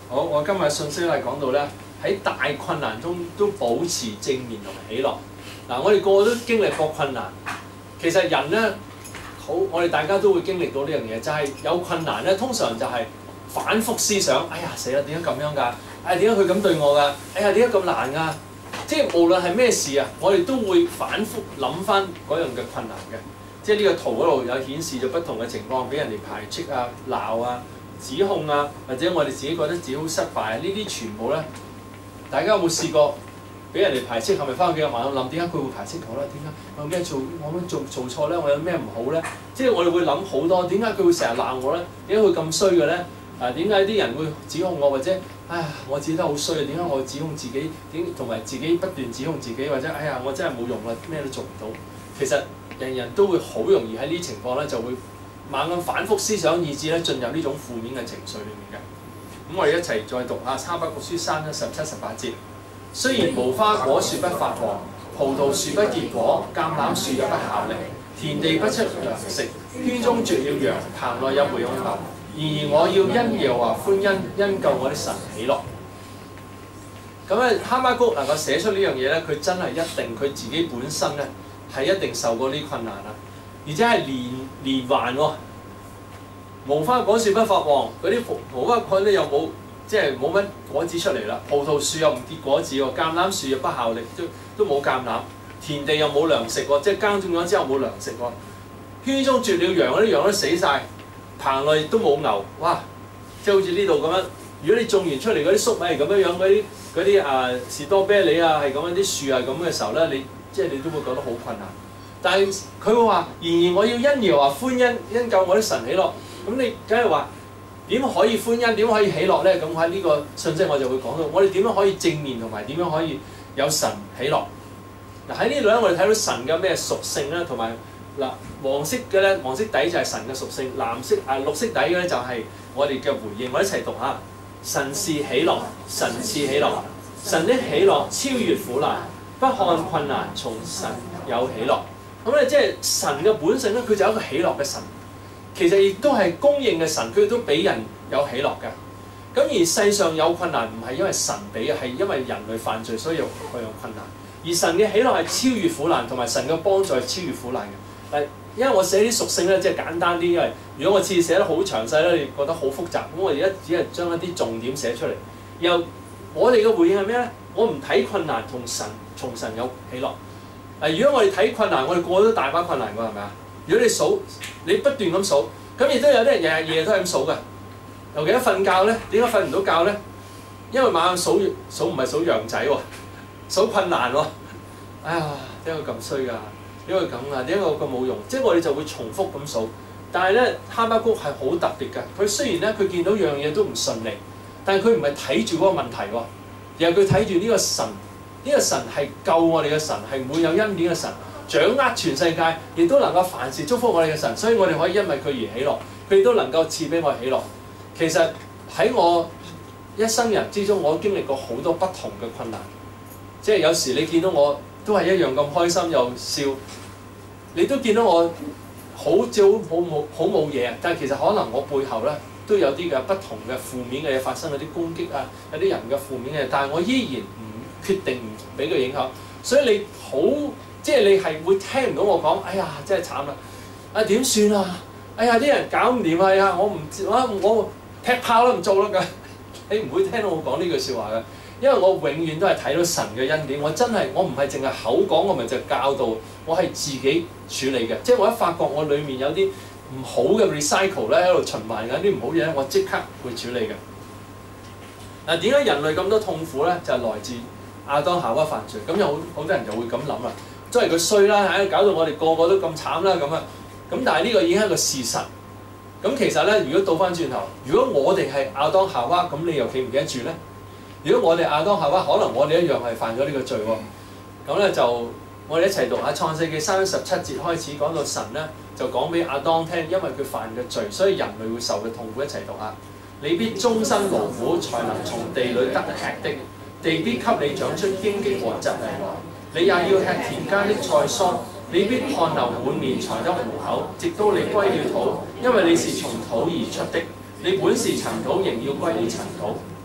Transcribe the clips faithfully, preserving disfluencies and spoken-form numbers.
好，我今日嘅信息係講到咧，喺大困難中都保持正面同埋喜樂。嗱，我哋個個都經歷過困難。其實人咧，好，我哋大家都會經歷到呢樣嘢，就係、是、有困難咧，通常就係反覆思想。哎呀，死啦！點解咁樣㗎？哎呀，點解佢咁對我㗎？哎呀，點解咁難㗎？即係無論係咩事啊，我哋都會反覆諗翻嗰樣嘅困難嘅。即係呢個圖嗰度有顯示咗不同嘅情況，俾人哋排斥啊、鬧啊、指控啊，或者我哋自己覺得自己好失敗啊，呢啲全部咧，大家有冇試過俾人哋排斥？係咪翻屋企又慢慢諗點解佢會排斥我咧？點解我有咩做？我有咩做做錯咧？我有咩唔好咧？即係我哋會諗好多，點解佢會成日鬧我咧？點解佢咁衰嘅咧？啊，點解啲人會指控我或者唉，我自己都好衰啊？點解我指控自己？點同埋自己不斷指控自己，或者哎呀，我真係冇用啦，咩都做唔到。其實人人都會好容易喺呢啲情況咧，就會猛咁反覆思想，以致咧進入呢種負面嘅情緒裏面嘅。咁我哋一齊再讀下《哈巴谷書》三章十七、十八節。雖然無花果樹不發黃，葡萄樹不結果，橄欖樹也不效力，田地不出糧食，圈中絕了羊，棚內也沒有牛。然而我要因耶和華歡欣，因救我的神喜樂。咁咧，哈巴谷能夠寫出呢樣嘢咧，佢真係一定佢自己本身咧係一定受過呢啲困難啦，而且係連連環喎。無花果樹不發黃，嗰啲無花果咧又冇即係冇乜果子出嚟啦。葡萄樹又唔結果子喎，橄欖樹又不效力，都都冇橄欖。田地又冇糧食喎，即係耕種咗之後冇糧食喎。圈中絕了羊，嗰啲羊都死晒。棚內都冇牛，哇！即係好似呢度咁樣。如果你種完出嚟嗰啲粟米係咁樣樣，嗰啲嗰啲啊士多啤梨啊係咁樣，啲樹係咁嘅時候咧，你即係你都會覺得好困難。但係佢會話：然而我要因耶和華歡欣，因救我啲神喜樂。咁你梗係話點可以歡欣？點可以喜樂咧？咁喺呢個信息我就會講到，我哋點樣可以正面同埋點樣可以有神喜樂？嗱喺呢度咧，我哋睇到神嘅咩屬性咧，同埋。嗱，黃色嘅咧，黃色底就係神嘅屬性，藍色啊綠色底嘅咧就係我哋嘅回應。我一齊讀下：神是喜樂，神是喜樂，神的喜樂超越苦難，不看困難，從神有喜樂。咁咧即係神嘅本性咧，佢就係一個喜樂嘅神。其實亦都係公認嘅神，佢都俾人有喜樂嘅。咁而世上有困難唔係因為神俾嘅，係因為人類犯罪所以有佢有困難。而神嘅喜樂係超越苦難，同埋神嘅幫助係超越苦難嘅。誒，因為我寫啲屬性咧，即係簡單啲，因為如果我次寫得好詳細咧，你覺得好複雜。咁我而家只係將一啲重點寫出嚟。然後我哋嘅回應係咩咧？我唔睇困難，同神從神有喜樂。誒，如果我哋睇困難，我哋個個都大把困難㗎，係咪啊？如果你數，你不斷咁數，咁亦都有啲人日日夜夜都係咁數嘅。尤其一瞓覺咧，點解瞓唔到覺咧？因為晚上數數唔係數羊仔喎，數困難喎。哎呀，點解佢咁衰㗎？點解咁啊？點解我咁冇用？即係我哋就會重複咁數。但係咧，哈巴谷係好特別嘅。佢雖然咧，佢見到樣嘢都唔順利，但係佢唔係睇住嗰個問題喎，而係佢睇住呢個神。呢、這個神係救我哋嘅神，係滿有恩典嘅神，掌握全世界，亦都能夠凡事祝福我哋嘅神。所以我哋可以因為佢而喜樂，佢亦都能夠賜俾我喜樂。其實喺我一生人之中，我經歷過好多不同嘅困難。即係有時你見到我都係一樣咁開心又笑，你都見到我好似好冇好冇嘢啊！但係其實可能我背後咧都有啲嘅不同嘅負面嘅嘢發生，有啲攻擊啊，有啲人嘅負面嘅嘢，但係我依然唔決定唔俾佢影響。所以你好即係你係會聽唔到我講，哎呀真係慘啦！啊點算啊？哎呀啲人搞唔掂啊！呀我唔啊我劈炮都唔做啦㗎！你唔會聽到我講呢句説話嘅。因為我永遠都係睇到神嘅恩典，我真係我唔係淨係口講，我咪就教導，我係自己處理嘅。即係我一發覺我裡面有啲唔好嘅 recycle 咧喺度循環緊啲唔好嘢咧，我即刻會處理嘅。嗱，點解人類咁多痛苦咧？就係、是、來自亞當夏娃犯罪。咁有好好多人就會咁諗啦，即係佢衰啦，唉搞到我哋個個都咁慘啦咁啊。咁但係呢個已經係一個事實。咁其實咧，如果倒翻轉頭，如果我哋係亞當夏娃，咁你又記唔記得住咧？如果我哋亞當夏娃，可能我哋一樣係犯咗呢個罪喎。咁咧就我哋一齊讀下創世記三章十七節開始講到神咧，就講俾亞當聽，因為佢犯嘅罪，所以人類會受嘅痛苦。一齊讀下：你必終身勞苦，才能從地裏得吃的；地必給你長出荊棘和蒺藜來。你也要吃田間的菜蔬，你必汗流滿面才得糊口，直到你歸了土，因為你是從土而出的。你本是塵土，仍要歸於塵土。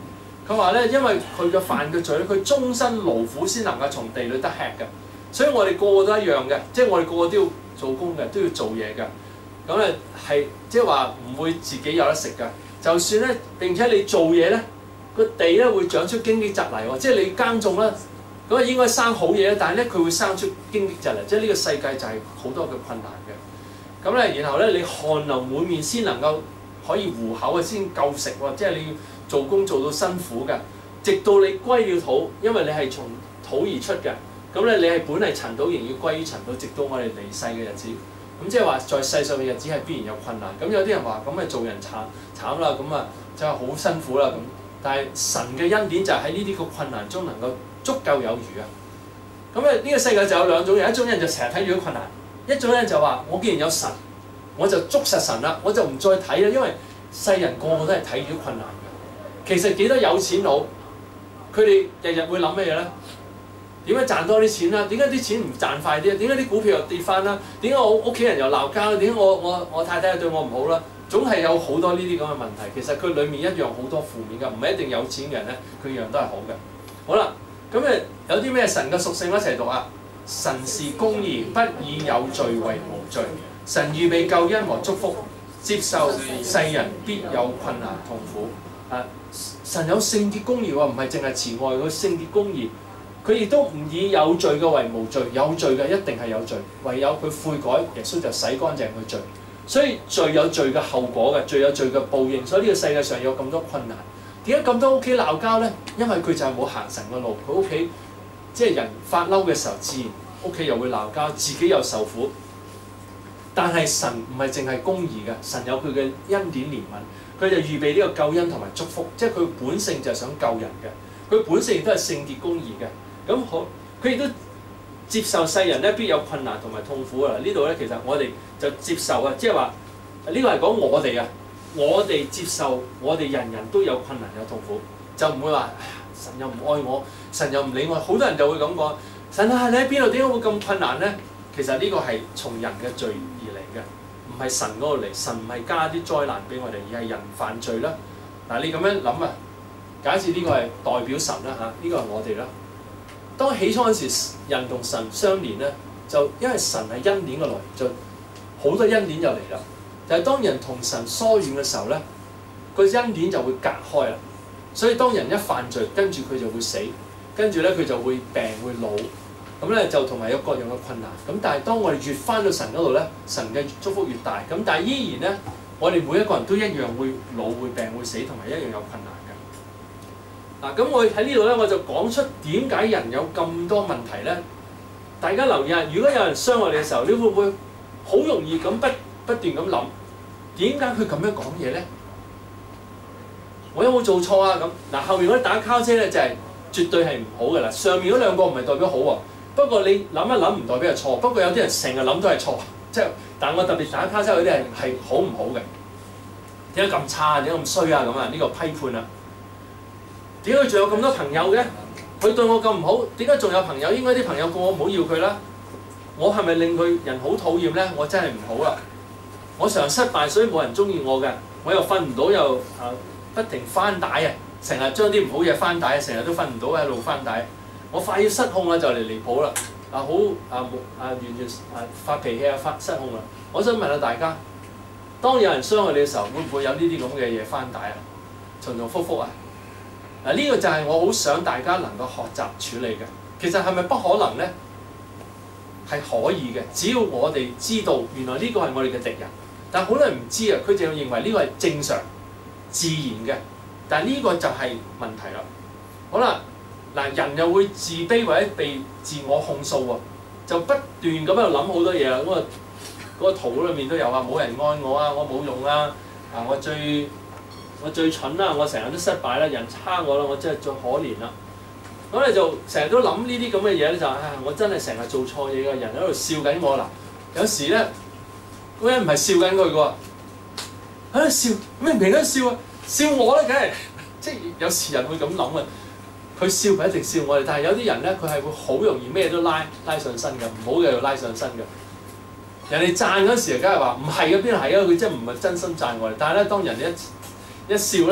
佢話咧，因為佢嘅犯嘅罪咧，佢終身勞苦先能夠從地裏得吃嘅。所以我哋個個都一樣嘅，即係我哋個個都要做工嘅，都要做嘢嘅。咁咧係即係話唔會自己有得食嘅。就算咧，並且你做嘢咧，個地咧會長出荊棘蒺藜喎。即係你耕種啦，咁啊應該生好嘢，但係咧佢會生出荊棘蒺藜。即係呢個世界就係好多嘅困難嘅。咁咧，然後咧你汗流滿面先能夠可以糊口啊，先夠食喎。即係你要做工做到辛苦嘅，直到你歸了土，因為你係從土而出嘅。咁咧，你係本係塵土，仍要歸於塵土，直到我哋離世嘅日子。咁即係話，在世上嘅日子係必然有困難。咁有啲人話：咁咪做人慘慘啦，咁啊真係好辛苦啦咁。但係神嘅恩典就喺呢啲個困難中能夠足夠有餘啊。咁啊，呢個世界就有兩種人，一種人就成日睇住啲困難，一種人就話：我既然有神，我就捉實神啦，我就唔再睇啦，因為世人個個都係睇住啲困難嘅。其實幾多有錢佬，佢哋日日會諗咩嘢咧？點解賺多啲錢啦？點解啲錢唔賺快啲啊？點解啲股票又跌翻啦？點解我屋企人又鬧交？點解我我我太太又對我唔好啦？總係有好多呢啲咁嘅問題。其實佢裡面一樣好多負面㗎，唔係一定有錢嘅人咧，佢樣都係好嘅。好啦，咁誒有啲咩神嘅屬性一齊讀啊？神是公義，不以有罪為無罪。神預備救恩和祝福，接受世人必有困難痛苦。啊，神有聖潔公義喎，唔係淨係慈愛，佢聖潔公義。佢亦都唔以有罪嘅為無罪，有罪嘅一定係有罪，唯有佢悔改，耶穌就洗乾淨佢罪。所以罪有罪嘅後果嘅，罪有罪嘅報應。所以呢個世界上有咁多困難，點解咁多屋企鬧交咧？因為佢就係冇行神嘅路，佢屋企即係人發嬲嘅時候，自然屋企又會鬧交，自己又受苦。但係神唔係淨係公義嘅，神有佢嘅恩典憐憫，佢就預備呢個救恩同埋祝福，即係佢本性就係想救人嘅，佢本性亦都係聖潔公義嘅。咁好，佢亦都接受世人咧必有困難同埋痛苦啊！呢度咧其實我哋就接受啊，即係話呢個係講我哋啊，我哋接受我哋人人都有困難有痛苦，就唔會話神又唔愛我，神又唔理我。好多人就會咁講：神啊，你喺邊度？點解會咁困難咧？其實呢個係從人嘅罪而嚟嘅，唔係神嗰度嚟。神唔係加啲災難俾我哋，而係人犯罪啦。嗱，你咁樣諗啊，假設呢個係代表神啦嚇，呢個係我哋啦。當起初嗰時，人同神相連咧，就因為神係恩典嘅來源，就好多恩典就嚟啦。但係當人同神疏遠嘅時候咧，個恩典就會隔開啦。所以當人一犯罪，跟住佢就會死，跟住咧佢就會病會老，咁咧就同埋有各樣嘅困難。咁但係當我哋越翻到神嗰度咧，神嘅祝福越大。咁但係依然咧，我哋每一個人都一樣會老會病會死，同埋一樣有困難。嗱，咁我喺呢度咧，我就講出點解人有咁多問題咧？大家留意下，如果有人傷我哋嘅時候，你會唔會好容易咁不不斷咁諗，點解佢咁樣講嘢咧？我有冇做錯啊？咁嗱，後面嗰啲打交車咧就係、是、絕對係唔好嘅啦。上面嗰兩個唔係代表好喎，不過你諗一諗唔代表係錯。不過有啲人成日諗都係錯，即係但係我特別打交車嗰啲係係好唔好嘅？點解咁差啊？點解咁衰啊？咁啊，呢個批判啊！點解佢仲有咁多朋友嘅？佢對我咁唔好，點解仲有朋友？應該啲朋友叫我唔好要佢啦。我係咪令佢人好討厭咧？我真係唔好啦。我常失敗，所以冇人中意我嘅。我又瞓唔到，又啊不停翻帶啊，成日將啲唔好嘢翻帶，成日都瞓唔到喺度翻帶。我快要失控啦，就嚟離譜啦！啊好啊啊完全啊發脾氣啊發失控啦！我想問下大家，當有人傷害你嘅時候，會唔會有呢啲咁嘅嘢翻帶啊？重重複複啊？嗱，呢個就係我好想大家能夠學習處理嘅。其實係咪不可能咧？係可以嘅，只要我哋知道原來呢個係我哋嘅敵人。但係好多人唔知啊，佢就認為呢個係正常、自然嘅。但係呢個就係問題啦。好啦，嗱，人又會自卑或者被自我控訴喎，就不斷咁喺度諗好多嘢啦。咁啊，嗰個圖裏面都有啊，冇人愛我啊，我冇用啊，啊我最我最蠢啦，我成日都失敗啦，人差我啦，我真係最可憐啦。咁你就成日都諗呢啲咁嘅嘢咧，就啊，我真係成日做錯嘢嘅，人喺度笑緊我啦。有時咧，嗰人唔係笑緊佢嘅喎，喺度笑，明明喺度笑啊，笑我咧，梗係即係有時人會咁諗啊。佢笑唔一定笑我哋，但係有啲人咧，佢係會好容易咩都拉拉上身嘅，唔好嘅就拉上身嘅。人哋讚嗰時，梗係話唔係嘅，邊度係啊？佢真係唔係真心讚我哋。但係咧，當人哋一一笑咧，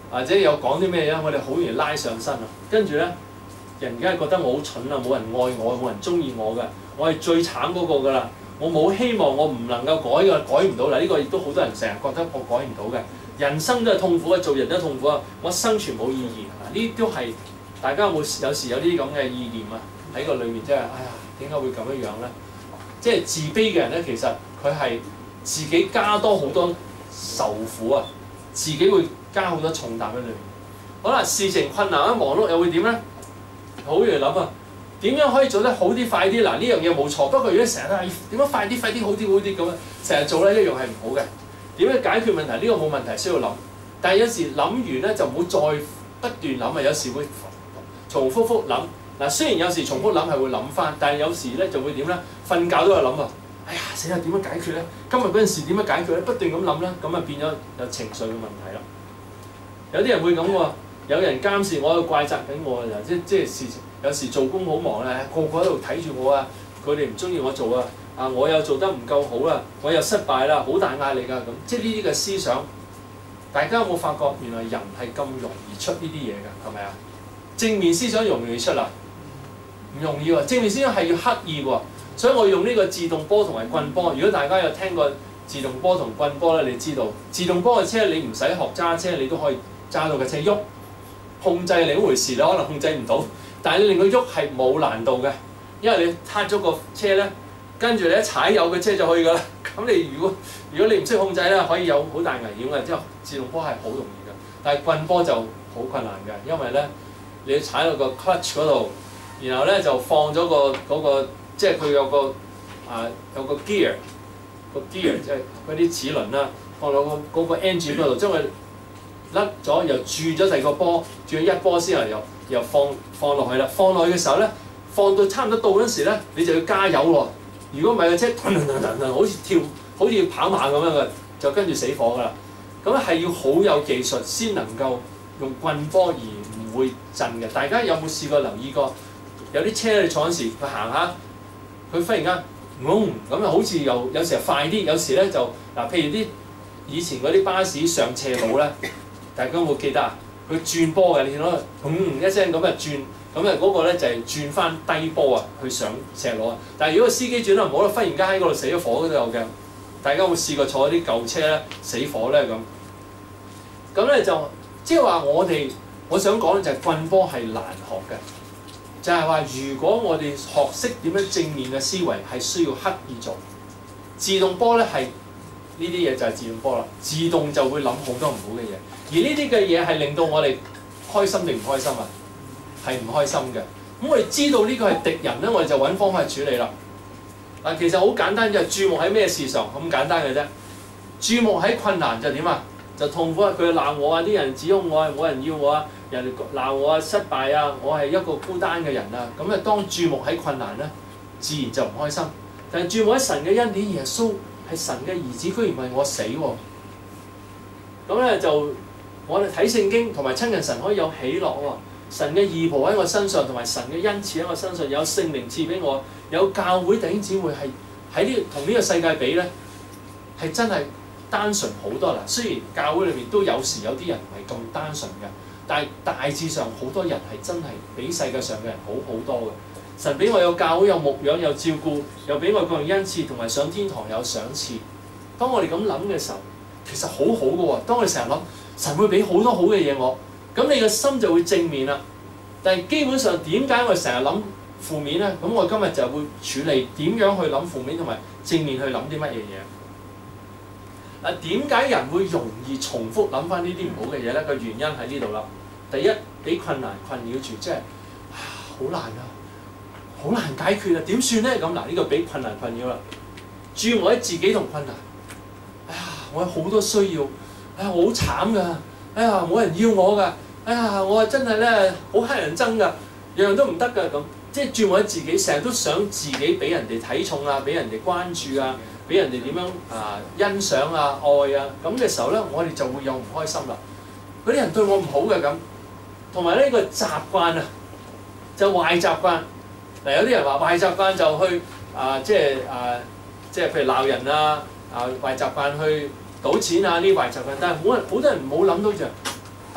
或者有講啲咩嘢，我哋好容易拉上身啊。跟住咧，人家係覺得我好蠢啊，冇人愛我，冇人中意我嘅，我係最慘嗰個㗎啦。我冇希望，我唔能夠改嘅，改唔到啦。呢、這個亦都好多人成日覺得我改唔到嘅。人生都係痛苦啊，做人都係痛苦啊。我生存冇意義啊！呢啲都係大家有冇有時有啲咁嘅意念啊？喺個裏面即係，哎呀，點解會咁樣樣咧？即係自卑嘅人咧，其實佢係自己加多好多受苦啊，自己會加好多重擔喺裏面。好啦，事情困難啊，忙碌又會點咧？好容易諗啊！點樣可以做得好啲、快啲？嗱，呢樣嘢冇錯，不過如果成日都係點樣快啲、快啲、好啲、好啲咁啊，成日做咧一樣係唔好嘅。點樣解決問題？呢、這個冇問題，需要諗。但係有時諗完咧就唔好再不斷諗啊，有時會重複複諗。嗱，雖然有時重複諗係會諗翻，但係有時咧就會點咧？瞓覺都有諗啊！哎呀，死啦！點樣解決咧？今日嗰件事點樣解決咧？不斷咁諗咧，咁啊變咗有情緒嘅問題啦。有啲人會咁喎，有人監視我，怪責緊我啊！即即係事情。有時做工好忙咧，個個喺度睇住我啊！佢哋唔中意我做啊！啊，我又做得唔夠好啦，我又失敗啦，好大壓力㗎咁。即係呢啲嘅思想，大家有冇發覺原來人係咁容易出呢啲嘢㗎？係咪啊？正面思想容唔容易出啊？唔容易喎！正面思想係要刻意喎。所以我用呢個自動波同埋棍波。如果大家有聽過自動波同棍波咧，你知道自動波嘅車你唔使學揸車，你都可以揸到嘅車喐。控制另一回事，你可能控制唔到。但係你令佢喐係冇難度嘅，因為你撻咗個車咧，跟住你一踩油嘅車就可以㗎啦。咁你如果如果你唔識控制咧，可以有好大危險嘅。之後自動波係好容易嘅，但係棍波就好困難嘅，因為咧你要踩到個 clutch 嗰度，然後咧就放咗個嗰個，即係佢有個啊有個 gear 個 gear 即係嗰啲齒輪啦，放到個嗰個 engine 嗰度，將佢甩咗，又轉咗第二個波，轉咗一波之後又。又放放落去啦，放落去嘅時候咧，放到差唔多到嗰時咧，你就要加油喎。如果唔係個車騰騰騰騰騰，好似跳，好似跑馬咁樣嘅，就跟住死火㗎啦。咁咧係要好有技術先能夠用棍波而唔會震嘅。大家有冇試過留意過？有啲車你坐嗰時，佢行下，佢忽然間，嗡咁啊，好似又有時係快啲，有時咧就嗱，譬如啲以前嗰啲巴士上斜路咧，大家有冇記得啊？佢轉波嘅，你見到嗯一聲咁啊轉，咁啊嗰個咧就係轉翻低波啊，去上斜路啊。但係如果個司機轉得唔好啦，忽然間喺嗰度死咗火都有嘅。大家有冇試過坐啲舊車咧死火咧咁？咁咧就即係話我哋，我想講就係棍波係難學嘅，就係話如果我哋學識點樣正面嘅思維係需要刻意做，自動波咧係呢啲嘢就係自動波啦，自動就會諗好多唔好嘅嘢。而呢啲嘅嘢係令到我哋開心定唔開心啊？係唔開心嘅。咁我哋知道呢個係敵人咧，我哋就揾方法去處理啦。嗱，其實好簡單，就係注目喺咩事上，咁簡單嘅啫。注目喺困難就點啊？就痛苦啊！佢鬧我啊，啲人指控我啊，冇人要我啊，人哋鬧我啊，失敗啊，我係一個孤單嘅人啊。咁啊，當注目喺困難咧，自然就唔開心。但係注目喺神嘅恩典，耶穌係神嘅兒子，居然為我死喎。咁咧就。我哋睇聖經同埋親近神可以有喜樂喎，神嘅義袍喺我身上，同埋神嘅恩賜喺我身上，有聖靈賜俾我，有教會弟兄姊妹係喺呢同呢個世界比咧，係真係單純好多啦。雖然教會裏面都有時有啲人唔係咁單純嘅，但係大致上好多人係真係比世界上嘅人好好多嘅。神俾我有教會，有牧養，有照顧，又俾我各樣恩賜，同埋上天堂有賞賜。當我哋咁諗嘅時候，其實好好嘅喎。當我哋成日諗。神會俾好多好嘅嘢我，咁你嘅心就會正面啦。但係基本上點解我哋成日諗負面咧？咁我今日就會處理點樣去諗負面同埋正面去諗啲乜嘢嘢。嗱，點解人會容易重複諗翻呢啲唔好嘅嘢咧？個原因喺呢度啦。第一，俾困難困擾住，即係啊好難啊，好難解決啊，點算咧？咁嗱，呢個俾困難困擾啦。注目喺自己同困難，哎呀，我有好多需要。哎呀，我好慘㗎！哎呀，冇人要我㗎！哎呀，我真係咧好乞人憎㗎，樣樣都唔得㗎咁。即係注目喺自己，成日都想自己俾人哋睇重啊，俾人哋關注啊，俾人哋點樣啊欣賞啊愛啊咁嘅時候咧，我哋就會有唔開心啦。嗰啲人對我唔好嘅咁，同埋呢個習慣啊，就壞習慣。嗱，有啲人話壞習慣就去啊，即係啊，即係譬如鬧人啊，啊壞習慣去。賭錢啊！呢啲壞習慣，但係好人好多人冇諗到就，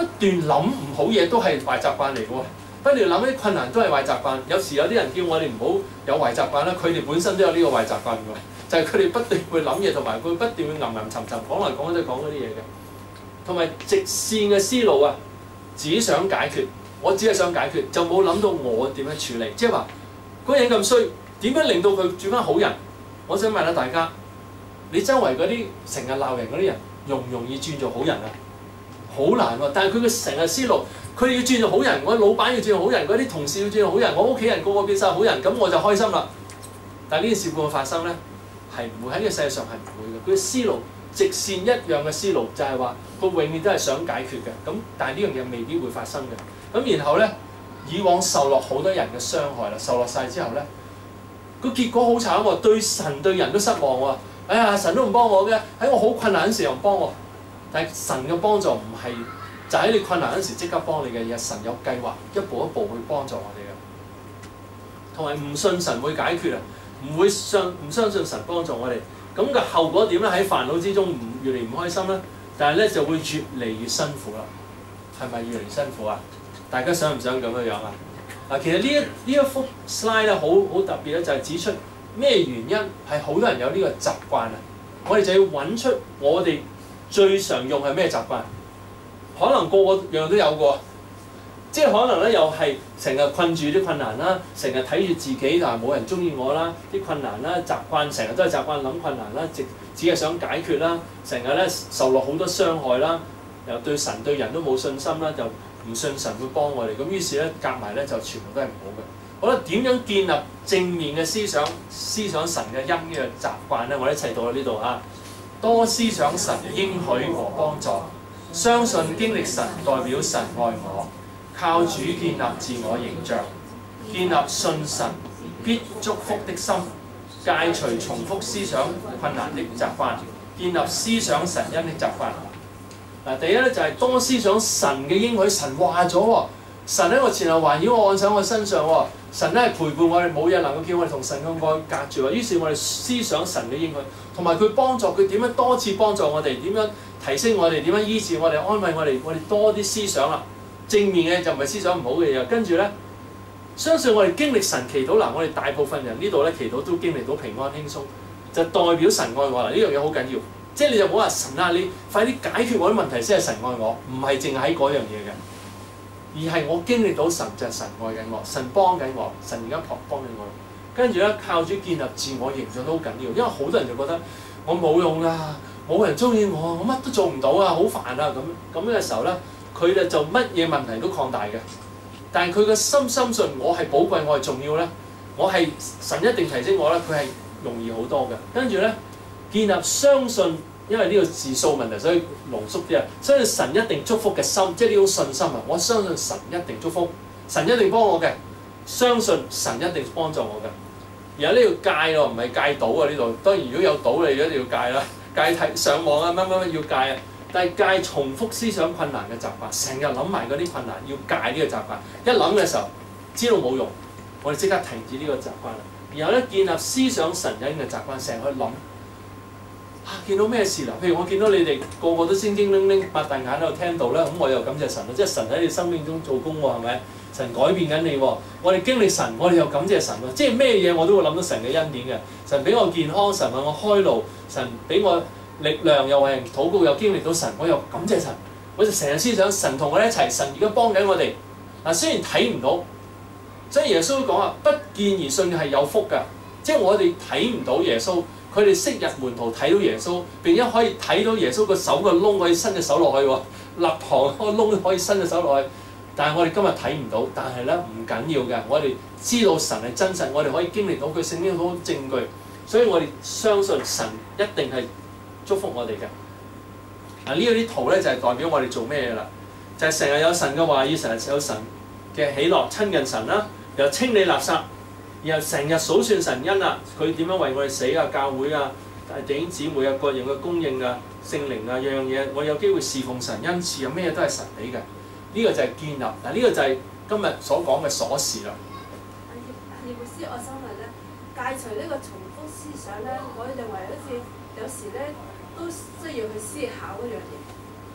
不斷諗唔好嘢都係壞習慣嚟嘅喎，不斷諗啲困難都係壞習慣。有時有啲人叫我哋唔好有壞習慣啦，佢哋本身都有呢個壞習慣嘅，就係佢哋不斷會諗嘢，同埋佢不斷會吟吟沉沉講嚟講去都講嗰啲嘢嘅，同埋直線嘅思路啊，只想解決，我只係想解決，就冇諗到我點樣處理，即係話嗰人咁衰，點樣令到佢轉翻好人？我想問下大家，你周圍嗰啲成日鬧人嗰啲人，容唔容易轉做好人啊？好難喎！但係佢嘅成日思路，佢哋要轉做好人，我老闆要轉做好人，嗰啲同事要轉做好人，我屋企人個個變晒好人，咁我就開心啦。但係呢件事會唔會發生咧？係唔會，喺呢個世界上係唔會嘅。佢嘅思路直線一樣嘅思路，就係話佢永遠都係想解決嘅。咁但係呢樣嘢未必會發生嘅。咁然後咧，以往受落好多人嘅傷害啦，受落晒之後咧，個結果好慘喎，對神對人都失望喎。哎呀，神都唔幫我嘅，喺我好困難嗰時又唔幫我。但係神嘅幫助唔係就喺你困難嗰時即刻幫你嘅嘢，神有計劃，一步一步去幫助我哋嘅。同埋唔信神會解決啊，唔會相唔相信神幫助我哋，咁嘅後果點咧？喺煩惱之中唔越嚟唔開心啦，但係咧就會越嚟越辛苦啦。係咪越嚟越辛苦啊？大家想唔想咁樣樣啊？嗱，其實呢一呢一幅 slide 咧，好好特別咧，就係指出咩原因係好多人有呢個習慣啊。我哋就要揾出我哋最常用係咩習慣？可能個個樣都有過，即係可能咧又係成日困住啲困難啦，成日睇住自己但係冇人中意我啦，啲困難啦，習慣成日都係習慣諗困難啦，只只係想解決啦，成日咧受落好多傷害啦，又對神對人都冇信心啦，就唔信神會幫我哋，咁於是咧夾埋咧就全部都係唔好嘅。好啦，點樣建立正面嘅思想，思想神嘅恩嘅習慣咧？我哋一齊到喺呢度啊！多思想神應許和幫助，相信經歷神代表神愛我，靠主建立自我形象，建立信神必祝福的心，戒除重複思想困難的習慣，建立思想神恩的習慣。嗱，第一咧就係多思想神嘅應許，神話咗喎，神喺我前後環繞我，按上我身上喎，神咧係陪伴我哋，冇嘢能夠叫我哋同神嘅愛隔住喎。於是我哋思想神嘅應許，同埋佢幫助佢點樣多次幫助我哋，點樣提升我哋，點樣醫治我哋，安慰我哋，我哋多啲思想啦。正面嘅就唔係思想唔好嘅嘢。跟住咧，相信我哋經歷神祈禱嗱，我哋大部分人呢度咧祈禱都經歷到平安輕鬆，就代表神愛我啦。呢樣嘢好緊要。即係你就唔好話神啊，你快啲解決我啲問題先係神愛我，唔係淨係喺嗰樣嘢嘅，而係我經歷到神就係神愛緊我，神幫緊我，神而家幫幫緊我。跟住咧靠主建立自我形象都好緊要，因為好多人就覺得我冇用啊，冇人中意我，我乜都做唔到啊，好煩啊咁咁嘅時候咧，佢哋就乜嘢問題都擴大嘅。但係佢嘅心深信我係寶貴，我係重要咧，我係神一定提升我咧，佢係容易好多嘅。跟住咧。建立相信，因為呢個字數問題，所以濃縮啲啊。相信神一定祝福嘅心，即係呢種信心啊！我相信神一定祝福，神一定幫我嘅，相信神一定幫助我嘅。而家呢個戒咯，唔係戒賭啊！呢度當然如果有賭，你一定要戒啦，戒睇上網啊，乜乜乜要戒啊。但係戒重複思想困難嘅習慣，成日諗埋嗰啲困難，要戒呢個習慣。一諗嘅時候，知道冇用，我哋即刻停止呢個習慣啦。然後咧，建立思想神恩嘅習慣，成日去諗。啊！見到咩事啦？譬如我見到你哋個個都精精靈靈，擘大眼喺度聽到咧，咁我又感謝神啦！即係神喺你生命中做工喎，係咪？神改變緊你喎。我哋經歷神，我哋又感謝神喎。即係咩嘢我都會諗到神嘅恩典嘅。神俾我健康，神為我開路，神俾我力量，又為人禱告，又經歷到神，我又感謝神。我就成日思想神同我哋一齊，神而家幫緊我哋。嗱，雖然睇唔到，所以耶穌都講話，不見而信嘅係有福㗎。即係我哋睇唔到耶穌。佢哋昔日門徒睇到耶穌，並且可以睇到耶穌個手個窿可以伸隻手落去喎，肋旁個窿可以伸隻手落去。但係我哋今日睇唔到，但係咧唔緊要嘅，我哋知道神係真實，我哋可以經歷到佢聖經好多證據，所以我哋相信神一定係祝福我哋嘅。嗱，呢啲圖咧就係代表我哋做咩嘢啦？就係成日有神嘅話語，成日有神嘅喜樂，親近神啦，又清理垃圾。然後成日數算神恩啊，佢點樣為我哋死啊？教會啊，弟兄姊妹啊，各樣嘅供應啊，聖靈啊，樣樣嘢，我有機會侍奉神恩賜啊，咩嘢都係神俾嘅。呢、這個就係建立嗱，呢、這個就係今日所講嘅鎖匙啦。 葉牧師，我想問咧，戒除呢個重複思想咧，我認為好似有時咧都需要去思考嗰樣嘢。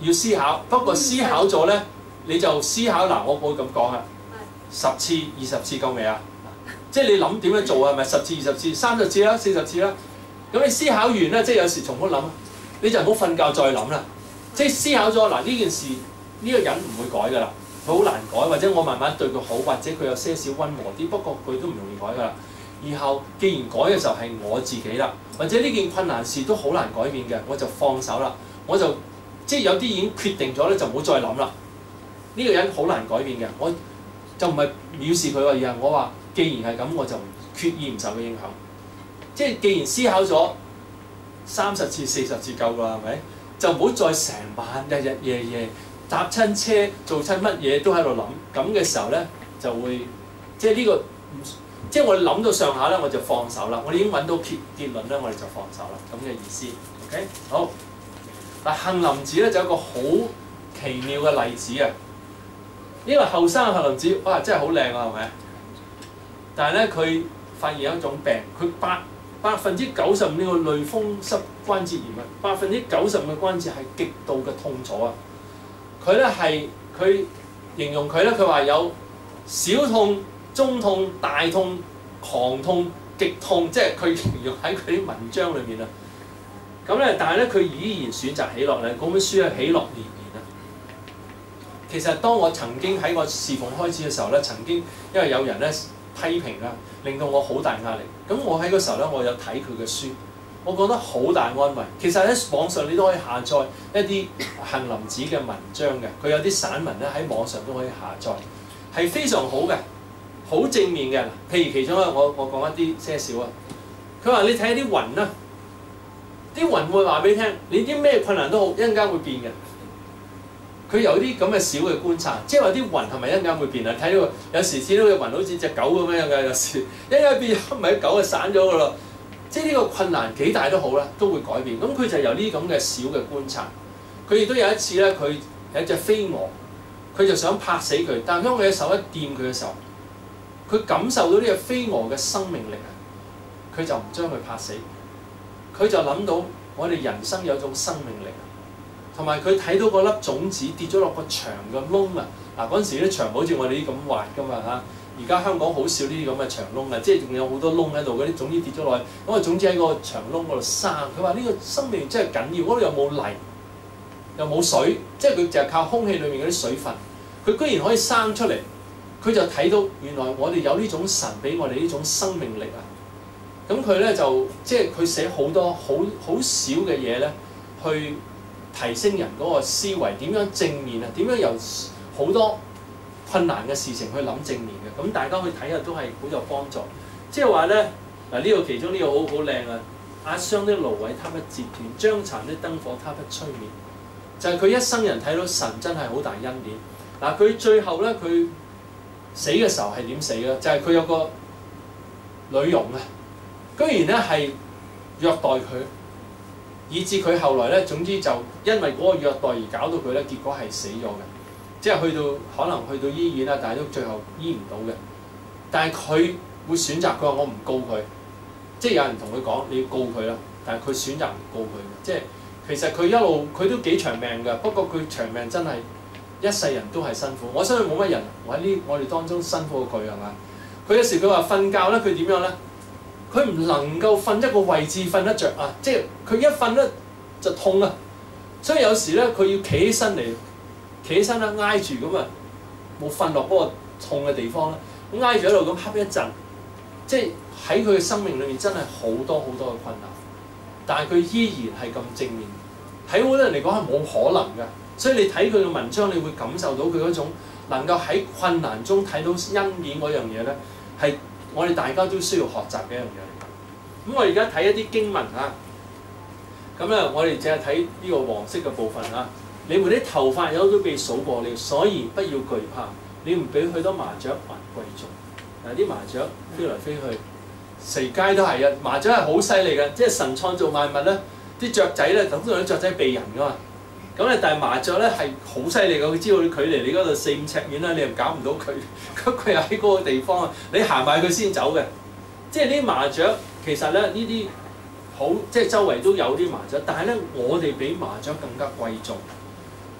要思考。不過思考咗咧，你就思考嗱，我會咁講啊，十次、二十次夠未啊？即係你諗點樣做啊？係咪十次、二十次、三十次啦、四十次啦？咁你思考完咧，即係有時重複諗，你就唔好瞓覺再諗啦。即係思考咗嗱呢件事，呢、這個人唔會改㗎啦，佢好難改，或者我慢慢對佢好，或者佢有些少温和啲，不過佢都唔容易改㗎啦。以後既然改嘅時候係我自己啦，或者呢件困難事都好難改變嘅，我就放手啦，我就即係有啲已經決定咗咧，就唔好再諗啦。呢、這個人好難改變嘅，我就唔係藐視佢喎，而係我話，既然係咁，我就決意唔受佢影響。即係既然思考咗三十次、四十次夠㗎啦，係咪？就唔好再成晚日日夜夜搭親車做親乜嘢都喺度諗，咁嘅時候咧就會即係呢、這個即係我哋諗到上下咧，我就放手啦。我哋已經揾到結結論咧，我哋就放手啦。咁嘅意思 ，OK 好。嗱，杏林子咧就有一個好奇妙嘅例子啊！呢個後生嘅杏林子，哇，真係好靚啊，係咪？但係咧，佢發現有一種病，佢百百分之九十五呢個類風濕關節炎啊，百分之九十五嘅關節係極度嘅痛楚啊！佢咧係佢形容佢咧，佢話有小痛、中痛、大痛、狂痛、極痛，即係佢形容喺佢啲文章裏面啊。咁咧，但係咧，佢依然選擇喜樂咧。嗰本書係喜樂連連啊。其實當我曾經喺我侍奉開始嘅時候咧，曾經因為有人咧批評啦，令到我好大壓力。咁我喺嗰時候咧，我有睇佢嘅書，我覺得好大安慰。其實喺網上你都可以下載一啲杏林子嘅文章嘅，佢有啲散文咧喺網上都可以下載，係非常好嘅，好正面嘅。譬如其中一個我我講一啲些少啊，佢話你睇啲雲啦，啲雲會話俾你聽，你啲咩困難都好，一陣間會變嘅。佢有啲咁嘅小嘅觀察，即係話啲雲係咪一陣間會變啊？睇到有時見到嘅雲好似隻狗咁樣嘅，有時一陣間變咗，唔係狗就散咗㗎咯。即係呢個困難幾大都好啦，都會改變。咁佢就由呢啲咁嘅小嘅觀察。佢亦都有一次咧，佢有一隻飛蛾，佢就想拍死佢，但係當佢嘅手一掂佢嘅時候，佢感受到呢隻飛蛾嘅生命力啊，佢就唔將佢拍死。佢就諗到我哋人生有種生命力。同埋佢睇到嗰粒種子跌咗落個牆嘅窿啊！嗱，嗰陣時啲牆好似我哋啲咁滑噶嘛嚇，而家香港好少呢啲咁嘅牆窿啊，即係仲有好多窿喺度，嗰啲種子跌咗落去，咁啊種子喺個牆窿嗰度生。佢話呢個生命真係緊要，嗰度又冇泥，又冇水，即係佢就係靠空氣裡面嗰啲水分，佢居然可以生出嚟。佢就睇到原來我哋有呢種神俾我哋呢種生命力啊！咁佢咧就即係佢寫好多好好少嘅嘢咧，去提升人嗰個思維，點樣正面啊？點樣由好多困難嘅事情去諗正面嘅？咁大家去睇下都係好有幫助。即係話咧，嗱呢個其中呢個好好靚啊！壓傷的蘆葦他不折斷，將殘的燈火他不吹滅。就係、是、佢一生人睇到神真係好大恩典。嗱，佢最後咧佢死嘅時候係點死嘅？就係、是、佢有個女傭啊，居然咧係虐待佢。以至佢後來咧，總之就因為嗰個虐待而搞到佢咧，結果係死咗嘅。即係去到可能去到醫院啦，但係都最後醫唔到嘅。但係佢會選擇，佢話我唔告佢。即係有人同佢講你要告佢啦，但係佢選擇唔告佢。即係其實佢一路佢都幾長命㗎，不過佢長命真係一世人都係辛苦。我相信冇乜人我喺呢我哋當中辛苦過佢係嘛？佢有時佢話瞓覺咧，佢點樣咧？佢唔能夠瞓一個位置瞓得着啊！即係佢一瞓咧就痛啊，所以有時咧佢要企起身嚟，企起身啦挨住咁啊，冇瞓落嗰個痛嘅地方啦，咁挨住喺度咁瞌一陣，即係喺佢嘅生命裏面真係好多好多嘅困難，但係佢依然係咁正面，喺好多人嚟講係冇可能㗎。所以你睇佢嘅文章，你會感受到佢嗰種能夠喺困難中睇到恩典嗰樣嘢咧，係我哋大家都需要學習嘅一樣嘢嚟。咁我而家睇一啲經文啊，咁咧我哋淨係睇呢個黃色嘅部分啊。你們啲頭髮有都被數過了，所以不要懼怕。你唔比許多麻雀還貴重。嗱，啲麻雀飛來飛去，成街都係啊！麻雀係好犀利嘅，即係神創造萬物咧，啲雀仔咧，通常啲雀仔避人噶嘛。咁咧，但係麻雀咧係好犀利嘅，佢知道你距離你嗰度四五尺遠啦，你又搞唔到佢，咁佢又喺嗰個地方啊，你行埋佢先走嘅。即係啲麻雀其實咧呢啲好，即係周圍都有啲麻雀，但係咧我哋比麻雀更加貴重。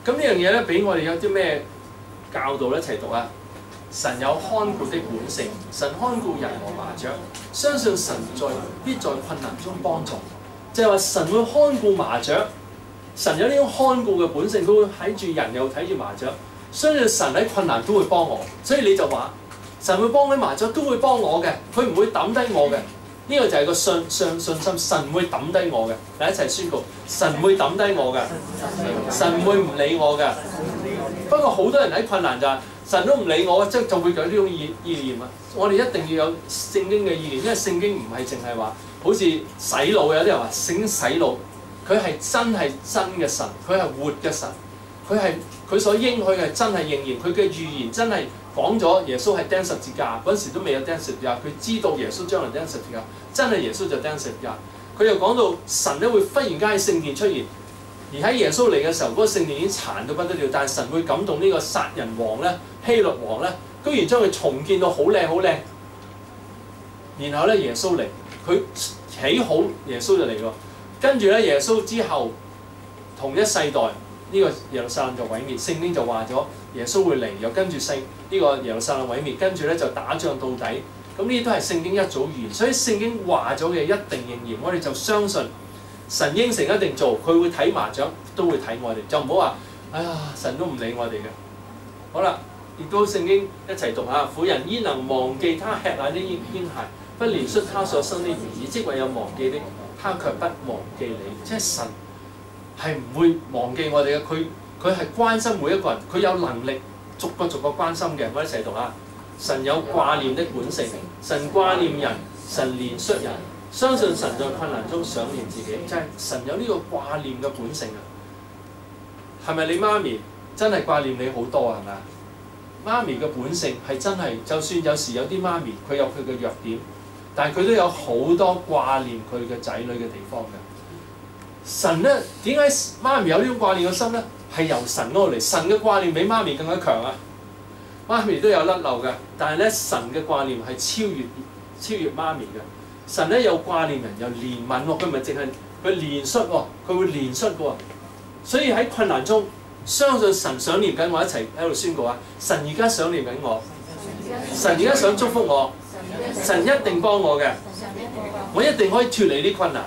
咁呢樣嘢咧，俾我哋有啲咩教導咧？一齊讀啊！神有看顧的本性，神看顧人和麻雀，相信神在必在困難中幫助。就係話神會看顧麻雀，神有呢種看顧嘅本性，佢會睇住人又睇住麻雀，相信神喺困難都會幫我。所以你就話神會幫啲麻雀，都會幫我嘅，佢唔會抌低我嘅。呢、這個就係個信信信心，神會抌低我嘅。大家一齊宣告，神會抌低我嘅，神會唔理我嘅。不過好多人喺困難就係、是。神都唔理我，即係就會有呢種意意念啊！我哋一定要有聖經嘅意念，因為聖經唔係淨係話好似洗腦，有啲人話聖經洗腦，佢係真係真嘅神，佢係活嘅神，佢係佢所應許嘅真係應驗，佢嘅預言真係講咗耶穌係釘十字架，嗰陣時都未有釘十字架，佢知道耶穌將來釘十字架，真係耶穌就釘十字架。佢又講到神咧會忽然間喺聖殿出現。而喺耶穌嚟嘅時候，嗰、那個聖殿已經殘到不得了，但係神會感動呢個殺人王咧、希律王咧，居然將佢重建到好靚好靚。然後咧，耶穌嚟，佢起好，耶穌就嚟喎。跟住咧，耶穌之後同一世代呢、這個耶路撒冷就毀滅，聖經就話咗耶穌會嚟，又跟住聖呢個耶路撒冷毀滅，跟住咧就打仗到底。咁呢啲都係聖經一早預言，所以聖經話咗嘅一定應驗，我哋就相信。神應承一定做，佢會睇麻雀，都會睇我哋，就唔好話，哎呀，神都唔理我哋嘅。好啦，亦都聖經一齊讀下，婦人焉能忘記他吃奶的嬰孩，不憐恤他所生的兒子，即為有忘記的，他卻不忘記你。即係神係唔會忘記我哋嘅，佢佢係關心每一個人，佢有能力逐個逐個關心嘅。我一齊讀下，神有掛念的本性，神掛念人，神憐恤人。相信神在困難中想念自己，即係神有呢個掛念嘅本性啊！係咪你媽咪真係掛念你好多啊？係咪啊？媽咪嘅本性係真係，就算有時有啲媽咪佢有佢嘅弱點，但係佢都有好多掛念佢嘅仔女嘅地方嘅。神咧點解媽咪有呢種掛念嘅心咧？係由神嗰度嚟，神嘅掛念比媽咪更加強啊！媽咪都有甩漏嘅，但係咧神嘅掛念係超越超越媽咪嘅。神咧有掛念人，有憐憫喎，佢唔係淨係佢憐恤喎，佢會憐恤嘅喎。所以喺困難中，相信神想念緊我，一齊喺度宣告啊！神而家想念緊我，神而家想祝福我，神一定幫我嘅，我一定可以脫離啲困難。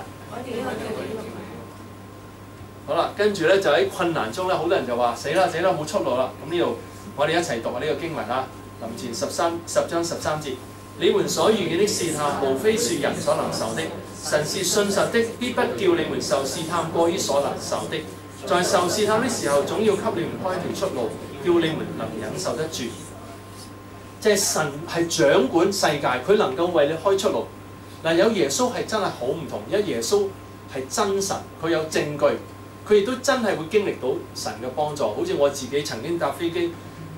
好啦，跟住咧就喺困難中咧，好多人就話死啦死啦冇出路啦。咁呢度我哋一齊讀下呢個經文啊，林前十三十章十三節。你們所遇見的試探，無非是人所能受的。神是信實的，必不叫你們受試探過於所能受的。在受試探的時候，總要給你們開條出路，叫你們能忍受得住。即係神係掌管世界，佢能夠為你開出路。嗱，有耶穌係真係好唔同，因為耶穌係真神，佢有證據，佢亦都真係會經歷到神嘅幫助。好似我自己曾經搭飛機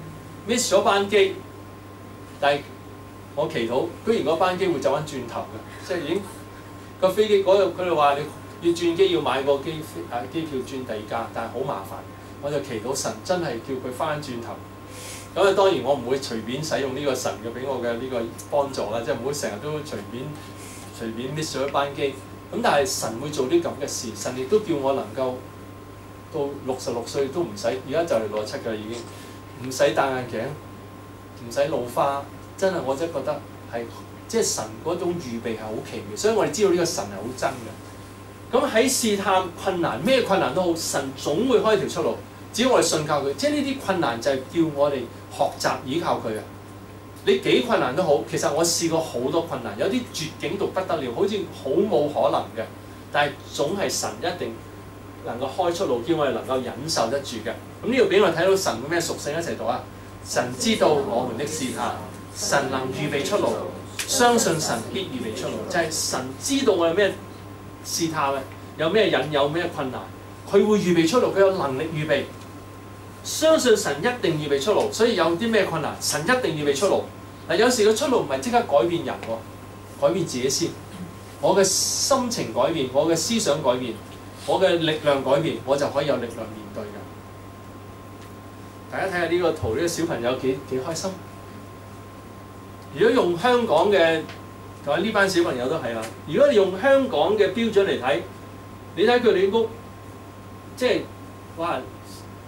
miss 咗班機，但係我祈禱，居然嗰班機會走翻轉頭嘅，即係已經個飛機嗰度佢哋話你要轉機要買個機啊機票轉第二架，但係好麻煩。我就祈禱神真係叫佢翻轉頭。咁啊當然我唔會隨便使用呢個神嘅俾我嘅呢個幫助啦，即係唔會成日都隨便隨便 miss 咗一班機。咁但係神會做啲咁嘅事，神亦都叫我能夠到六十六歲都唔使，而家就嚟六十七㗎啦已經，唔使戴眼鏡，唔使老花。真係我真係覺得係即係神嗰種預備係好奇妙，所以我哋知道呢個神係好真嘅。咁喺試探困難，咩困難都好，神總會開條出路。只要我哋信靠佢，即係呢啲困難就係叫我哋學習依靠佢啊！你幾困難都好，其實我試過好多困難，有啲絕境到不得了，好似好冇可能嘅，但係總係神一定能夠開出路，叫我哋能夠忍受得住嘅。咁呢度俾我哋睇到神嘅咩屬性，一齊讀啊！神知道我們的試探。神能預備出路，相信神必預備出路，就係、是、神知道我有咩試探嘅，有咩引誘、咩困難，佢會預備出路，佢有能力預備。相信神一定預備出路，所以有啲咩困難，神一定預備出路。嗱，有時個出路唔係即刻改變人喎，改變自己先。我嘅心情改變，我嘅思想改變，我嘅力量改變，我就可以有力量面對嘅。大家睇下呢個圖，呢、這個小朋友幾幾開心。如果用香港嘅，同埋呢班小朋友都係啦。如果你用香港嘅標準嚟睇，你睇佢哋啲屋，即係哇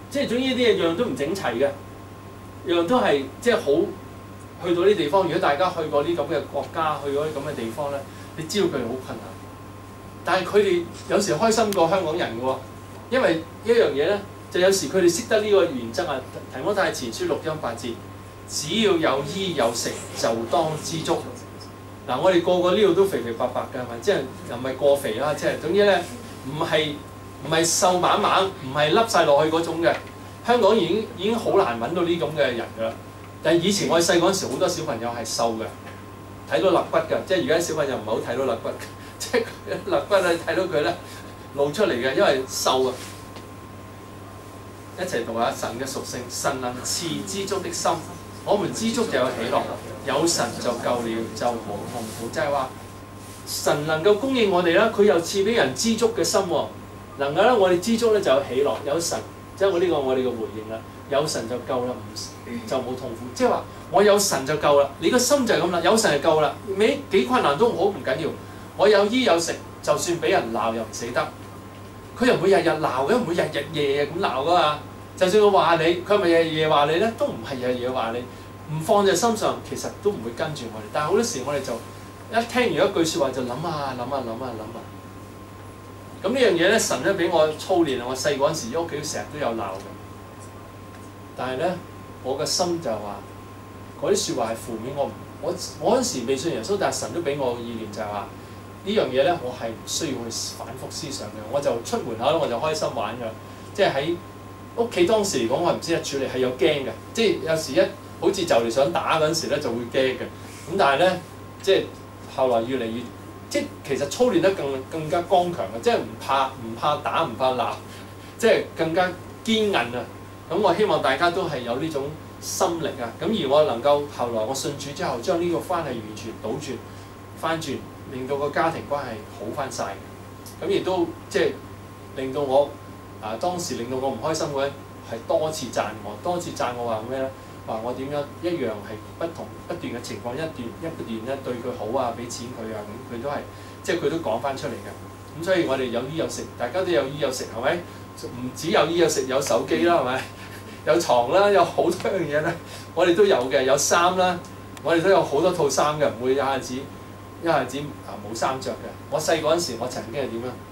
即係總之啲嘢樣樣都唔整齊嘅，樣樣都係即係好去到啲地方。如果大家去過啲咁嘅國家，去過啲咁嘅地方咧，你知道佢哋好困難。但係佢哋有時開心過香港人嘅喎，因為一樣嘢咧，就有時佢哋識得呢個原則啊。提摩太前書六章八節，只要有衣有食，就當知足。嗱，我哋個個呢度都肥肥白白嘅，係咪？即係又唔係過肥啦，即係總之咧，唔係唔係瘦蜢蜢，唔係凹晒落去嗰種嘅。香港已經已經好難揾到呢咁嘅人㗎啦。但係以前我哋細嗰陣時，好多小朋友係瘦嘅，睇到肋骨㗎。即係而家小朋友唔係好睇到肋骨。即係肋骨你睇到佢咧露出嚟嘅，因為瘦啊！一齊讀下神嘅屬性，神能賜知足的心，我們知足就有喜樂，有神就夠了，就無痛苦。即係話神能夠供應我哋啦，佢又賜俾人知足嘅心喎。能夠咧，我哋知足咧就有喜樂，有神，即係我呢個我哋嘅回應啦。有神就夠啦，唔就冇痛苦。即係話我有神就夠啦，你個心就係咁啦，有神就夠啦。尾幾困難都好唔緊要。我有衣有食，就算俾人鬧又唔死得。佢又唔會日日鬧嘅，唔會日日夜夜咁鬧噶嘛。就算佢話你，佢係咪日日夜話你咧？都唔係日日夜話你。唔放在心上，其實都唔會跟住我哋。但係好多時我哋就一聽完一句説話就諗下諗下諗下諗下。咁呢樣嘢咧，神咧俾我操練啊！我細嗰陣時，屋企成日都有鬧嘅。但係咧，我嘅心就話嗰啲説話係負面，我唔我我嗰陣時未信耶穌，但係神都俾我嘅意念就係話。呢樣嘢咧，我係唔需要去反覆思想嘅，我就出門口咧，我就開心玩㗎。即係喺屋企當時嚟講，我唔知得處理係有驚嘅，即係有時一好似就嚟想打嗰陣時咧，就會驚嘅。咁但係咧，即係後來越嚟越，即係其實操練得更更加剛強嘅，即係唔怕唔怕打唔怕鬧，即係更加堅韌啊！咁我希望大家都係有呢種心力啊！咁而我能夠後來我信主之後，將呢個關係完全倒轉翻轉。令到個家庭關係好翻晒嘅，咁亦都即係令到我啊當時令到我唔開心嗰陣係多次讚我，多次讚我話咩咧？話我點樣一樣係不同不斷嘅情況，一段一不斷咧對佢好啊，俾錢佢啊，咁佢都係即係佢都講翻出嚟嘅。咁所以我哋有衣有食，大家都有衣有食係咪？唔止有衣有食，有手機啦係咪？有床啦，有好多樣嘢咧，我哋都有嘅，有衫啦，我哋都有好多套衫嘅，唔會一下子。一下子啊冇衫着嘅，我細嗰陣時，我曾經係點樣？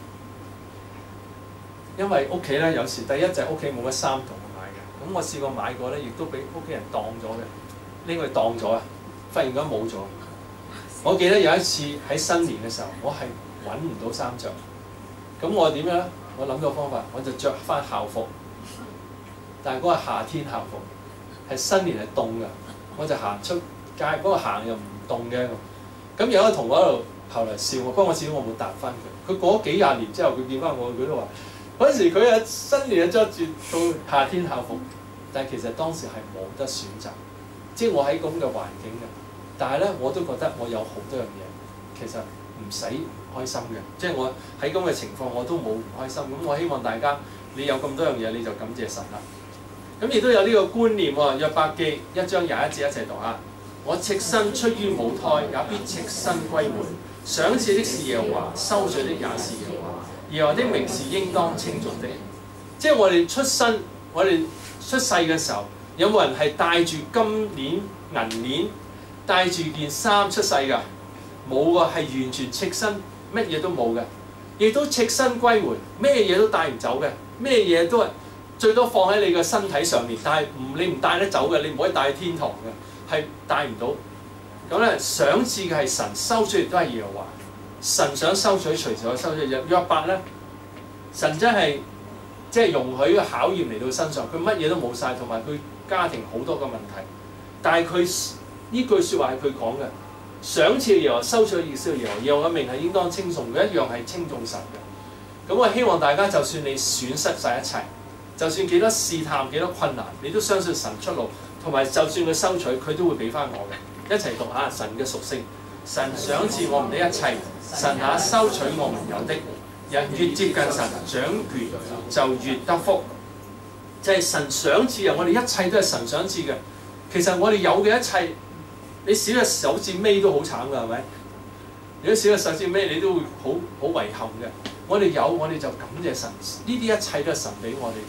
因為屋企咧有時第一就係屋企冇乜衫同我買嘅，咁我試過買過咧，亦都俾屋企人當咗嘅，呢個當咗啊！忽然間冇咗。我記得有一次喺新年嘅時候，我係揾唔到衫着，咁我點樣咧？我諗到方法，我就着翻校服，但係嗰個夏天校服，係新年係凍嘅，我就行出街，嗰個行又唔凍嘅。咁有一個同學喺度後嚟笑我，不過我始終我冇答翻佢。佢過咗幾廿年之後，佢見翻我，佢都話嗰陣時佢啊新年啊着住到夏天校服，但係其實當時係冇得選擇，即係我喺咁嘅環境嘅。但係咧，我都覺得我有好多樣嘢，其實唔使開心嘅。即係我喺咁嘅情況，我都冇唔開心。咁我希望大家你有咁多樣嘢，你就感謝神啦。咁亦都有呢個觀念喎，約伯記一章廿一節一齊讀下。我赤身出於母胎，也必赤身歸回。賞賜的是耶和華，收取的也是耶和華。耶和華的名是應當稱頌的。即係我哋出生，我哋出世嘅時候，有冇人係帶住金鏈、銀鏈，帶住件衫出世㗎？冇㗎，係完全赤身，乜嘢都冇嘅。亦都赤身歸回，咩嘢都帶唔走嘅，咩嘢都係最多放喺你嘅身體上面，但係唔你唔帶得走嘅，你唔可以帶去天堂嘅。係帶唔到，咁咧賞賜嘅係神，收取亦都係耶和華。神想收取，隨時可以收取。約伯咧，神真係即係容許個考驗嚟到身上，佢乜嘢都冇晒，同埋佢家庭好多個問題。但係佢呢句説話係佢講嘅，賞賜耶和華，收取亦都係耶和華。耶和華嘅名係應當稱頌嘅，一樣係稱頌神嘅。咁我希望大家，就算你損失晒一切，就算幾多試探、幾多困難，你都相信神出路。同埋，就算佢收取，佢都會俾翻我嘅。一齊讀下神嘅屬性。神賞賜我們的一切，神也收取我們有的。人越接近神，掌權就越得福。就係神賞賜啊！我哋一切都係神賞賜嘅。其實我哋有嘅一切，你少隻手指尾都好慘㗎，係咪？如果少隻手指尾，你都會好好遺憾嘅。我哋有，我哋就感謝神。呢啲一切都係神俾我哋嘅。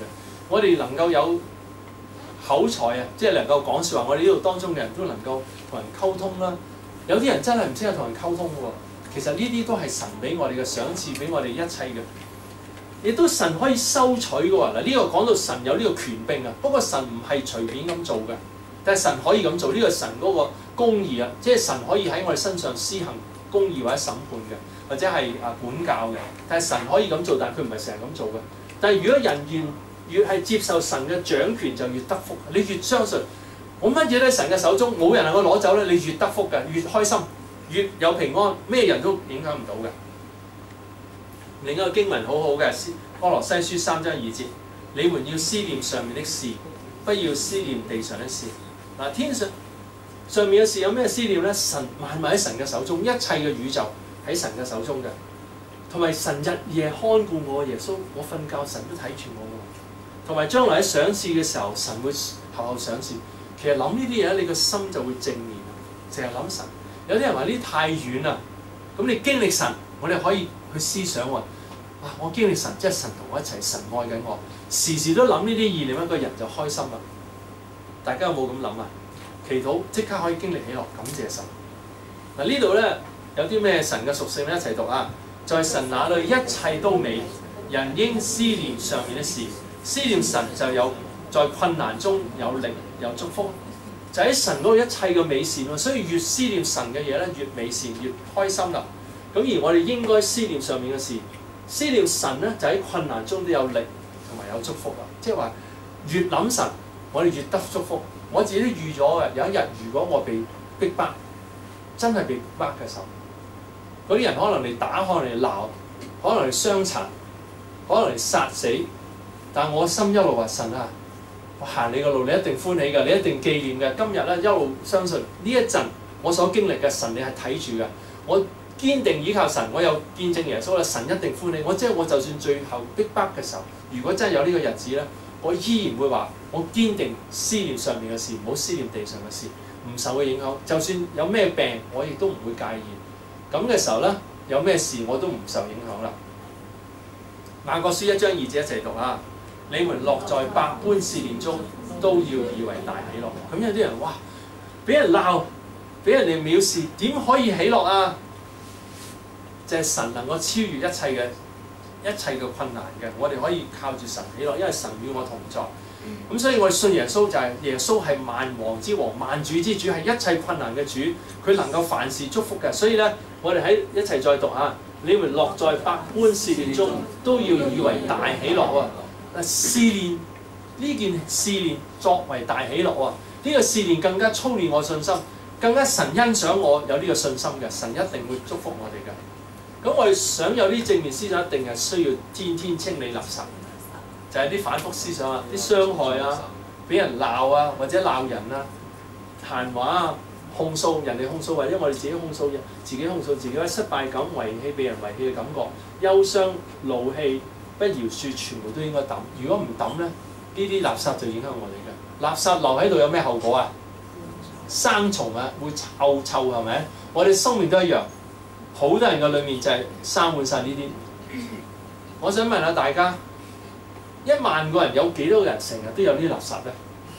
我哋能夠有口才啊，即係能夠講説話。我哋呢度當中嘅人都能夠同人溝通啦。有啲人真係唔識得同人溝通嘅喎。其實呢啲都係神俾我哋嘅賞賜，俾我哋一切嘅。亦都神可以收取嘅喎。嗱，呢個講到神有呢個權柄啊。不過神唔係隨便咁做嘅，但係神可以咁做。呢個神嗰個公義啊，即係神可以喺我哋身上施行公義或者審判嘅，或者係啊管教嘅。但係神可以咁做，但係佢唔係成日咁做嘅。但係如果人越越係接受神嘅掌權，就越得福。你越相信我乜嘢都喺神嘅手中，冇人能夠攞走咧，你越得福嘅，越開心，越有平安，咩人都影響唔到嘅。另一個經文好好嘅，《歌羅西書》三章二節，你們要思念上面的事，不要思念地上的事。嗱，天上上面嘅事有咩思念咧？神萬物喺神嘅手中，一切嘅宇宙喺神嘅手中嘅，同埋神日夜看顧我。耶穌，我瞓覺神都睇住我喎。同埋將來喺賞賜嘅時候，神會厚厚賞賜。其實諗呢啲嘢，你個心就會正面，成日諗神。有啲人話呢啲太遠啦，咁你經歷神，我哋可以去思想喎。啊，我經歷神，即係神同我一齊，神愛緊我，時時都諗呢啲意念，一個人就開心啦。大家有冇咁諗啊？祈禱即刻可以經歷喜樂，感謝神。嗱，呢度咧有啲咩神嘅屬性咧？一齊讀啊！在神那裏一切都美，人應思念上面的事。思念神就有在困難中有力有祝福，就喺神嗰度一切嘅美善喎。所以越思念神嘅嘢咧，越美善越開心啦。咁而我哋應該思念上面嘅事，思念神咧就喺困難中都有力同埋有祝福啦。即係話越諗神，我哋越得祝福。我自己都預咗嘅，有一日如果我被逼迫，真係被逼迫嘅時候，嗰啲人可能嚟打，可能嚟鬧，可能嚟傷殘，可能嚟殺死。但係我心一路話神啊，我行你嘅路，你一定歡喜嘅，你一定紀念嘅。今日咧一路相信呢一陣我所經歷嘅神，你係睇住嘅。我堅定依靠神，我有見證耶穌啦，神一定歡喜。我即係我就算最後逼迫嘅時候，如果真係有呢個日子咧，我依然會話我堅定思念上面嘅事，唔好思念地上嘅事，唔受佢影響。就算有咩病，我亦都唔會介意。咁嘅時候咧，有咩事我都唔受影響啦。雅各書一章二節一齊讀啊！你們落在百般試煉中，都要以為大喜樂。咁有啲人哇，俾人鬧，俾人哋藐視，點可以喜樂啊？就係神能夠超越一切嘅一切嘅困難嘅，我哋可以靠住神喜樂，因為神與我同在。咁所以我哋信耶穌就係耶穌係萬王之王、萬主之主，係一切困難嘅主，佢能夠凡事祝福嘅。所以咧，我哋喺一齊再讀啊！你們落在百般試煉中，都要以為大喜樂啊！試煉呢件試煉作為大喜樂啊！呢、這個試煉更加操練我信心，更加神欣賞我有呢個信心嘅，神一定會祝福我哋嘅。咁我哋想有啲正面思想，一定係需要天天清理垃圾，就係、是、啲反覆思想啊，啲傷害啊，俾人鬧啊，或者鬧人啊，閒話啊，控訴人哋控訴，或者我哋自己控訴人，自己控訴自己嘅失敗感、遺棄、被人遺棄嘅感覺、憂傷、怒氣、不饒恕，全部都應該抌。如果唔抌咧，呢啲垃圾就影響我哋嘅。垃圾留喺度有咩後果啊？生蟲啊，會臭臭係咪？我哋生命都一樣。好多人嘅裏面就係生滿晒呢啲。我想問下大家，一萬個人有幾多個人成日都有呢啲垃圾咧？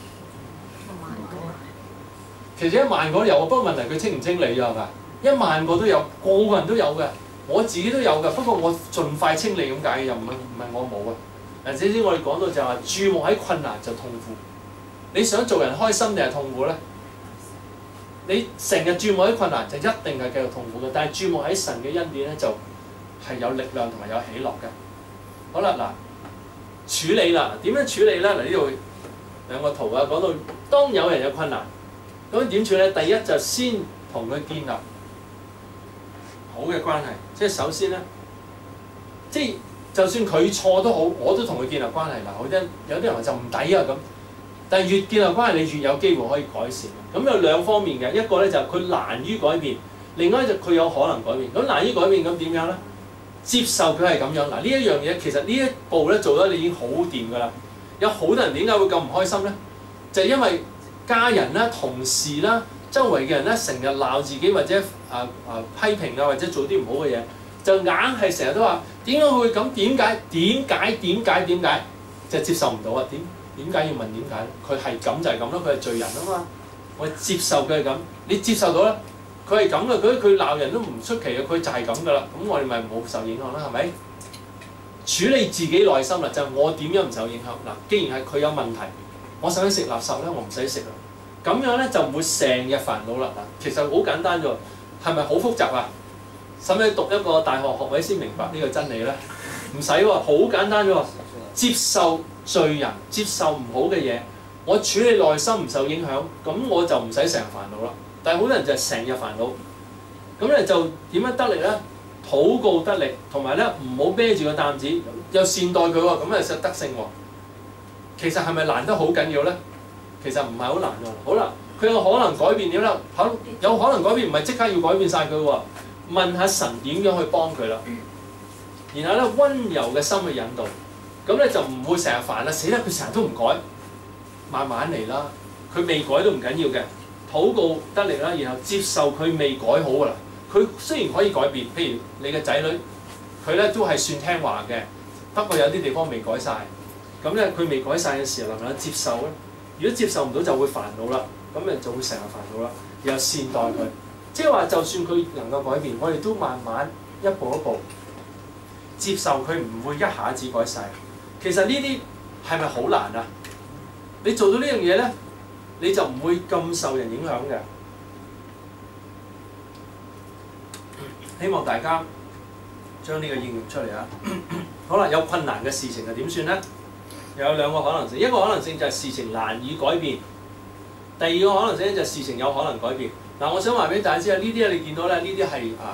其實一萬個都有，不過問題佢清唔清理啊？係咪？一萬個都有，個個人都有嘅，我自己都有嘅。不過我盡快清理咁解，又唔係唔係我冇啊。嗱，至少我哋講到就係話，注目喺困難就痛苦。你想做人開心定係痛苦咧？你成日注目喺困難，就一定係繼續痛苦嘅。但係注目喺神嘅恩典咧，就係有力量同埋有喜樂嘅。好啦，嗱，處理啦，點樣處理咧？嗱，呢度兩個圖啊，講到當有人有困難，咁點處理？第一就先同佢建立好嘅關係，即係首先咧，即係就算佢錯都好，我都同佢建立關係。嗱，好啲有啲人話就唔抵啊咁。但係越建立關係，你越有機會可以改善。咁有兩方面嘅，一個咧就係佢難於改變，另外就佢有可能改變。咁難於改變咁點樣咧？接受佢係咁樣。嗱，呢一樣嘢其實呢一步咧做得你已經好掂㗎啦。有好多人點解會咁唔開心咧？就係因為家人啦、同事啦、周圍嘅人咧，成日鬧自己或者啊啊批評啊，或者做啲唔好嘅嘢，就硬係成日都話點解會咁？點解？點解？點解？點解？ 就係接受唔到啊！點點解要問點解？佢係咁就係咁咯，佢係罪人啊嘛。我接受佢係咁，你接受到咧，佢係咁嘅，佢佢鬧人都唔出奇嘅，佢就係咁噶啦。咁我哋咪冇受影響啦，係咪？處理自己內心啦，就係、我點樣唔受影響嗱？既然係佢有問題，我使唔使食垃圾咧？我唔使食啦。咁樣咧就唔會成日煩惱啦。嗱，其實好簡單啫喎，係咪好複雜啊？使唔使讀一個大學學位先明白呢個真理咧？唔使喎，好簡單啫喎。接受罪人，接受唔好嘅嘢，我處理內心唔受影響，咁我就唔使成日煩惱啦。但係好多人就係成日煩惱，咁咧就點樣得力咧？禱告得力，同埋咧唔好孭住個擔子，又善待佢喎，咁啊實得勝喎。其實係咪難得好緊要咧？其實唔係好難喎。好啦，佢有可能改變點咧？好，有可能改變，唔係即刻要改變晒佢喎。問下神點樣去幫佢啦，然後咧温柔嘅心去引導，咁咧就唔會成日煩啦。死啦！佢成日都唔改，慢慢嚟啦。佢未改都唔緊要嘅，禱告得力啦，然後接受佢未改好噶啦。佢雖然可以改變，譬如你嘅仔女，佢咧都係算聽話嘅，不過有啲地方未改晒。咁咧佢未改晒嘅時候，能唔能夠接受咧？如果接受唔到，就會煩惱啦，咁誒就會成日煩惱啦。然後善待佢。即係話，就算佢能夠改變，我哋都慢慢一步一步接受佢，唔會一下子改晒。其實呢啲係咪好難啊？你做到呢樣嘢咧，你就唔會咁受人影響嘅。希望大家將呢個應用出嚟啊！好啦，有困難嘅事情係點算咧？有兩個可能性，一個可能性就係事情難以改變，第二個可能性咧就係事情有可能改變。嗱，我想話俾大家知啊，呢啲咧你見到咧，呢啲係啊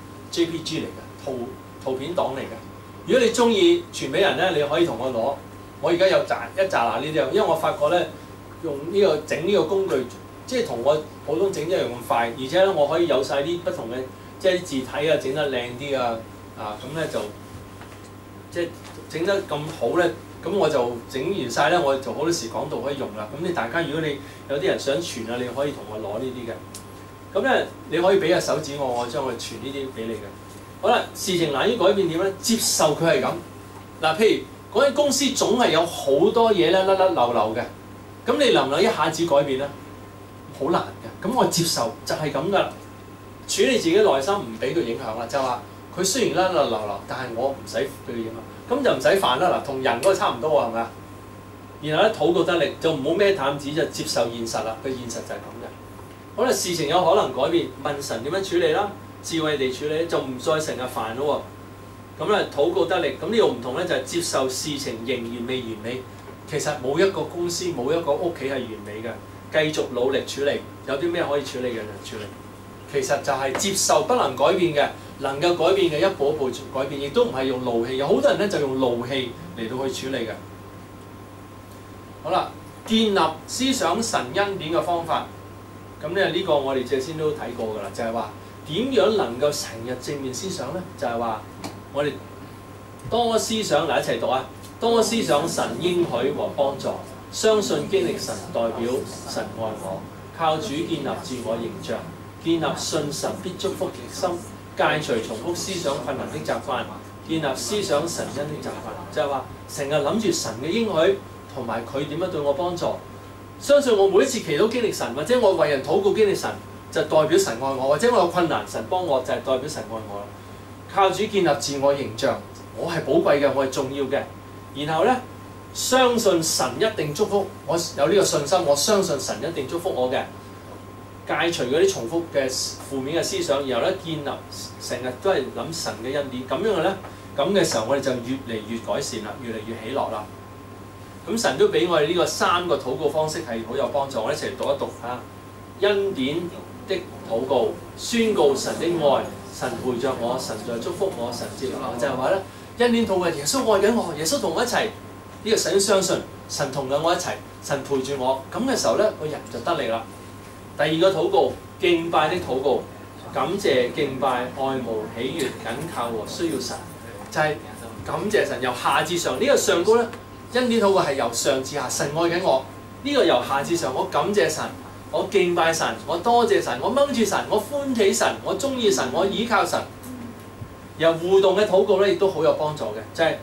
J P G 嚟嘅，圖圖片檔嚟嘅。如果你中意傳俾人咧，你可以同我攞。我而家有扎一紮嗱呢啲，因為我發覺咧用呢個整呢個工具，即係同我普通整一樣咁快，而且咧我可以有晒啲不同嘅，即係啲字體啊整得靚啲啊，啊咁咧就即係整得咁好咧，咁我就整完晒咧，我就好多時講道可以用啦。咁你大家如果你有啲人想傳啊，你可以同我攞呢啲嘅。咁咧，你可以俾個手指我，我將佢傳呢啲俾你嘅。好啦，事情難於改變點咧？接受佢係咁。嗱，譬如嗰間公司總係有好多嘢咧甩甩漏漏嘅，咁你能唔能一下子改變咧？好難嘅。咁我接受就係咁噶啦。處理自己內心，唔俾佢影響啦。就話佢雖然甩甩漏漏，但係我唔使俾佢影響，咁就唔使煩啦。嗱，同人嗰個差唔多喎，係咪啊？然後咧，禱告得力，就唔好孭擔子，就接受現實啦。個現實就係咁嘅。可能事情有可能改變，問神點樣處理啦，智慧地處理，就唔再成日煩咯喎。咁咧禱告得力，咁呢個唔同咧就係接受事情仍然未完美。其實冇一個公司冇一個屋企係完美嘅，繼續努力處理。有啲咩可以處理嘅就處理。其實就係接受不能改變嘅，能夠改變嘅一步一步改變，亦都唔係用怒氣。有好多人咧就用怒氣嚟到去處理嘅。好啦，建立思想神恩典嘅方法。咁咧呢個我哋之前都睇過㗎啦，就係話點樣能夠成日正面思想咧？就係話我哋多思想，嚟一齊讀啊！多思想神應許和幫助，相信經歷神代表神愛我，靠主建立自我形象，建立信神必祝福嘅心，戒除重複思想困難的習慣，建立思想神恩的習慣，就係話成日諗住神嘅應許同埋佢點樣對我幫助。相信我每一次祈禱經歷神，或者我為人禱告經歷神，就代表神愛我；或者我有困難，神幫我就係代表神愛我啦。靠主建立自我形象，我係寶貴嘅，我係重要嘅。然後咧，相信神一定祝福我，有呢個信心，我相信神一定祝福我嘅。戒除嗰啲重複嘅負面嘅思想，然後咧建立成日都係諗神嘅恩典，咁樣嘅咧，咁嘅時候我哋就越嚟越改善啦，越嚟越喜樂啦。咁神都俾我哋呢個三個禱告方式係好有幫助，我哋一齊讀一讀嚇。恩典的禱告，宣告神的愛，神陪着我，神在祝福我，神接納我，就係話咧，恩典禱告，耶穌愛緊我，耶穌同我一齊，呢、這個神相信神同緊我一齊，神陪住我，咁嘅時候咧，個人就得力啦。第二個禱告，敬拜的禱告，感謝敬拜愛慕喜悅緊靠和需要神，就係、是、感謝神由下至上，呢、這個上高咧。恩典禱告係由上至下，神愛緊我。呢、這個由下至上，我感謝神，我敬拜神，我多謝神，我掹住神，我歡喜神，我中意神，我倚靠神。由互動嘅禱告咧，亦都好有幫助嘅，就係、是、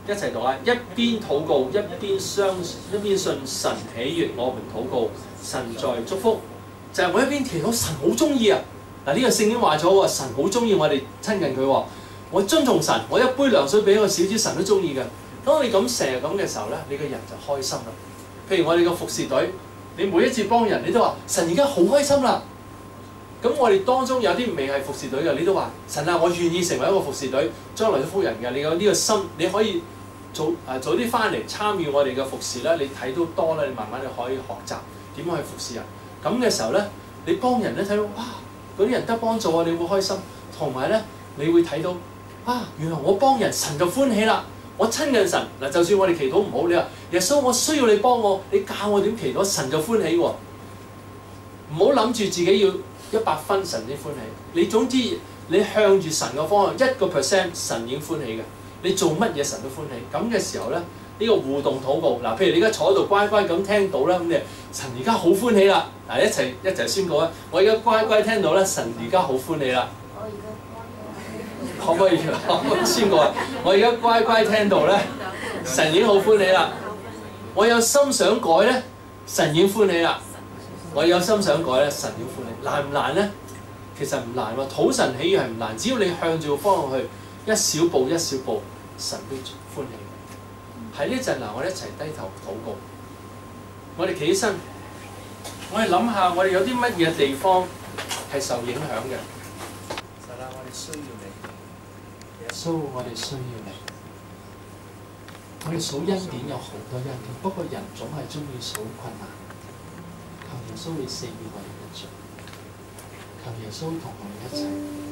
一齊讀啊！一邊禱告，一邊相一邊信神喜悅我們禱告，神在祝福。就係、是、我一邊祈禱，神好中意啊！嗱，呢個聖經話咗喎，神好中意我哋親近佢喎。我尊重神，我一杯涼水俾一個小子，神都中意嘅。當你咁成日咁嘅時候咧，你個人就開心啦。譬如我哋個服侍隊，你每一次幫人，你都話神而家好開心啦。咁我哋當中有啲未係服侍隊嘅，你都話神啊，我願意成為一個服侍隊，將來祝福人嘅。你有呢個心，你可以早誒早啲翻嚟參與我哋嘅服侍咧。你睇到多啦，你慢慢你可以學習點樣去服侍人。咁嘅時候咧，你幫人咧睇到哇，嗰啲人得幫助啊，你會開心。同埋咧，你會睇到啊，原來我幫人，神就歡喜啦。我親近神嗱，就算我哋祈禱唔好，你話耶穌，我需要你幫我，你教我點祈禱，神就歡喜喎。唔好諗住自己要一百分神先歡喜，你總之你向住神嘅方向一個 percent 神已經歡喜嘅，你做乜嘢神都歡喜。咁嘅時候咧，呢、這個互動禱告嗱，譬如你而家坐喺度乖乖咁聽到啦，咁你神而家好歡喜啦，嗱一齊一齊宣告啊！我而家乖乖聽到咧，神而家好歡喜啦。可唔可以可唔可以宣告啊？我而家乖乖聽到咧，神已經好歡喜啦。我有心想改咧，神已經歡喜啦。我有心想改咧，神已經歡喜。難唔難咧？其實唔難喎，討神喜悅係唔難，只要你向住個方向去，一小步一小步，神都歡喜。喺呢陣嗱，我哋一齊低頭禱告。我哋企起身，我哋諗下，我哋有啲乜嘢地方係受影響嘅。神啊，我哋需要你。耶穌，我哋需要你。我哋數恩典有好多恩典，不過人總係中意數困難。求耶穌你赦免我哋嘅罪，求耶穌同我哋一齊。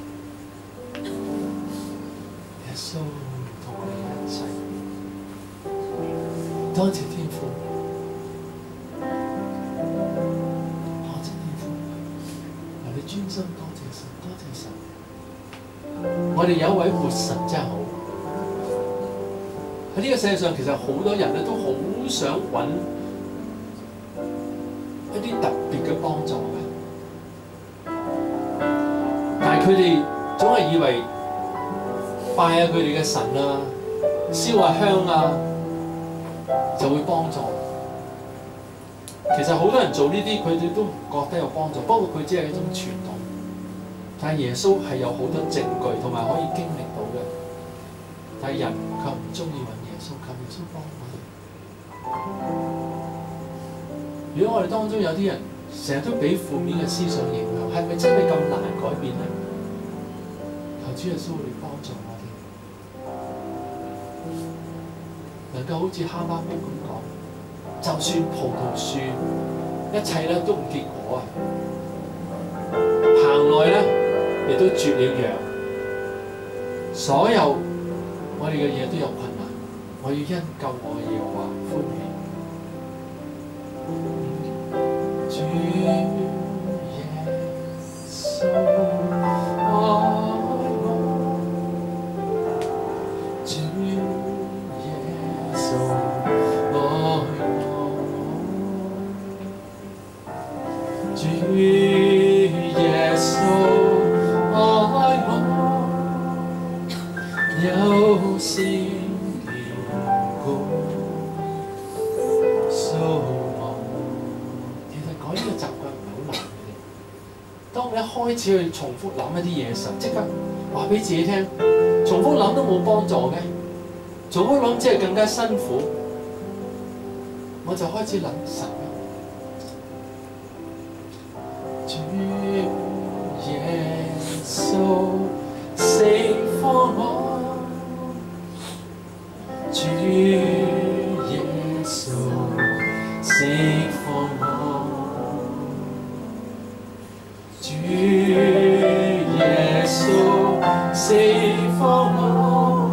耶穌同我哋一齊。多謝天父，多謝天父，我哋專心多謝神，多謝神。我哋有一位活神真係好。喺呢個世界上，其實好多人咧都好想揾一啲特別嘅幫助嘅，但係佢哋總係以為拜下佢哋嘅神啊，燒下香啊，就會幫助。其實好多人做呢啲，佢哋都唔覺得有幫助，不過佢只係一種傳統。但係耶穌係有好多證據同埋可以經歷到嘅，但係人卻唔中意揾耶穌，求耶穌幫我哋。如果我哋當中有啲人成日都俾負面嘅思想影響，係咪真係咁難改變咧？求主耶穌嚟幫助我哋，能夠好似哈巴谷咁講，就算葡萄樹一切咧都唔結果啊，棚內咧亦都絕了羊，所有我哋嘅嘢都有困難，我要因救我嘅耶和華歡喜。主耶穌愛我，主耶穌愛我，主耶穌愛我，有時憐顧數我。其實改呢個習慣唔係好難嘅。當你一開始去重複諗一啲嘢嘅時候，即刻話俾自己聽，重複諗都冇幫助嘅，重複諗只係更加辛苦。我就開始諗神。主耶穌釋放我，主耶穌釋放我，主耶穌釋放我，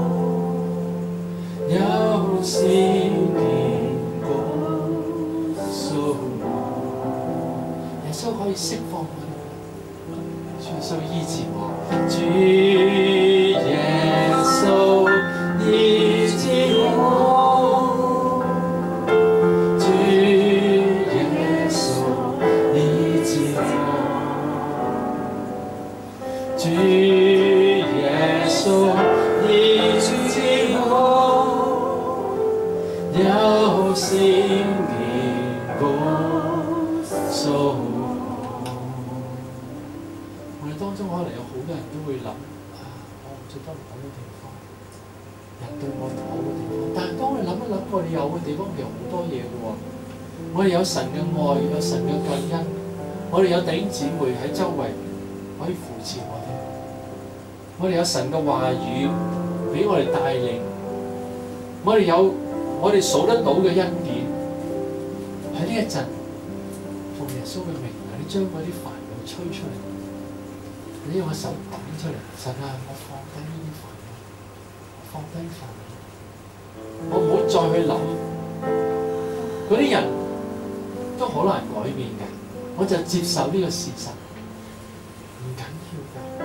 有時憐顧數我，耶穌可以釋放我。主耶穌醫治我，主耶穌醫治我，主耶穌醫治我，主耶穌醫治我， 當中可能有好多人都會諗啊，我唔做得唔好嘅地方，人對我唔好嘅地方。但係當你諗一諗，我哋有嘅地方其實好多嘢嘅喎。我哋有神嘅愛，有神嘅救恩，我哋有弟兄姊妹喺周圍可以扶持我哋。我哋有神嘅話語俾我哋帶領，我哋有我哋數得到嘅恩典。喺呢一陣，奉耶穌嘅名啊，你將嗰啲煩惱吹出嚟，你用個手揼出嚟，神啊，我放低呢啲煩惱，我放低煩惱，我唔好再去諗嗰啲人都好難改變嘅，我就接受呢個事實，唔緊要㗎。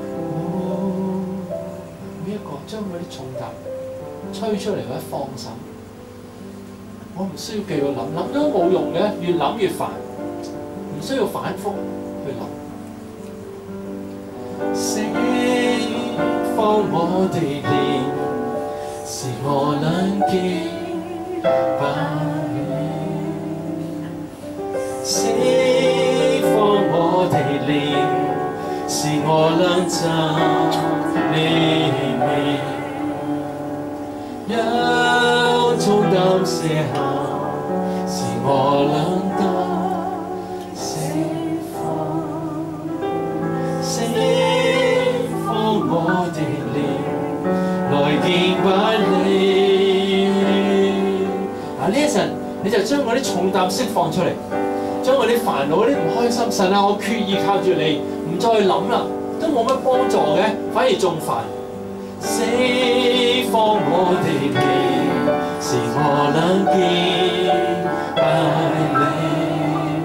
呢一個將嗰啲重擔吹出嚟或者放手，我唔需要繼續諗，諗都冇用嘅，越諗越煩，唔需要反覆去諗。釋放我哋臉，是我能敬拜你。釋放我哋臉，是我能站你面，有重擔卸下，是我能得釋放。釋放我哋臉，來敬拜你。啊！呢一陣你就將嗰啲重擔釋放出嚟，將嗰啲煩惱、嗰啲唔開心，神啊，我決意靠住你，唔再去諗啦。都冇乜幫助嘅，反而仲煩。釋放我哋臉，是我能敬拜你。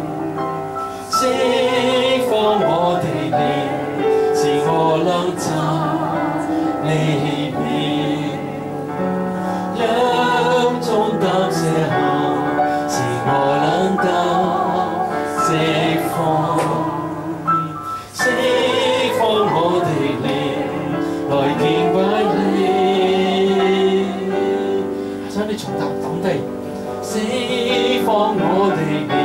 釋放我哋臉，是我能站你面。讓重擔卸下，是我能得釋放。我哋嚟來敬拜你，將啲重擔抌低，釋放我哋。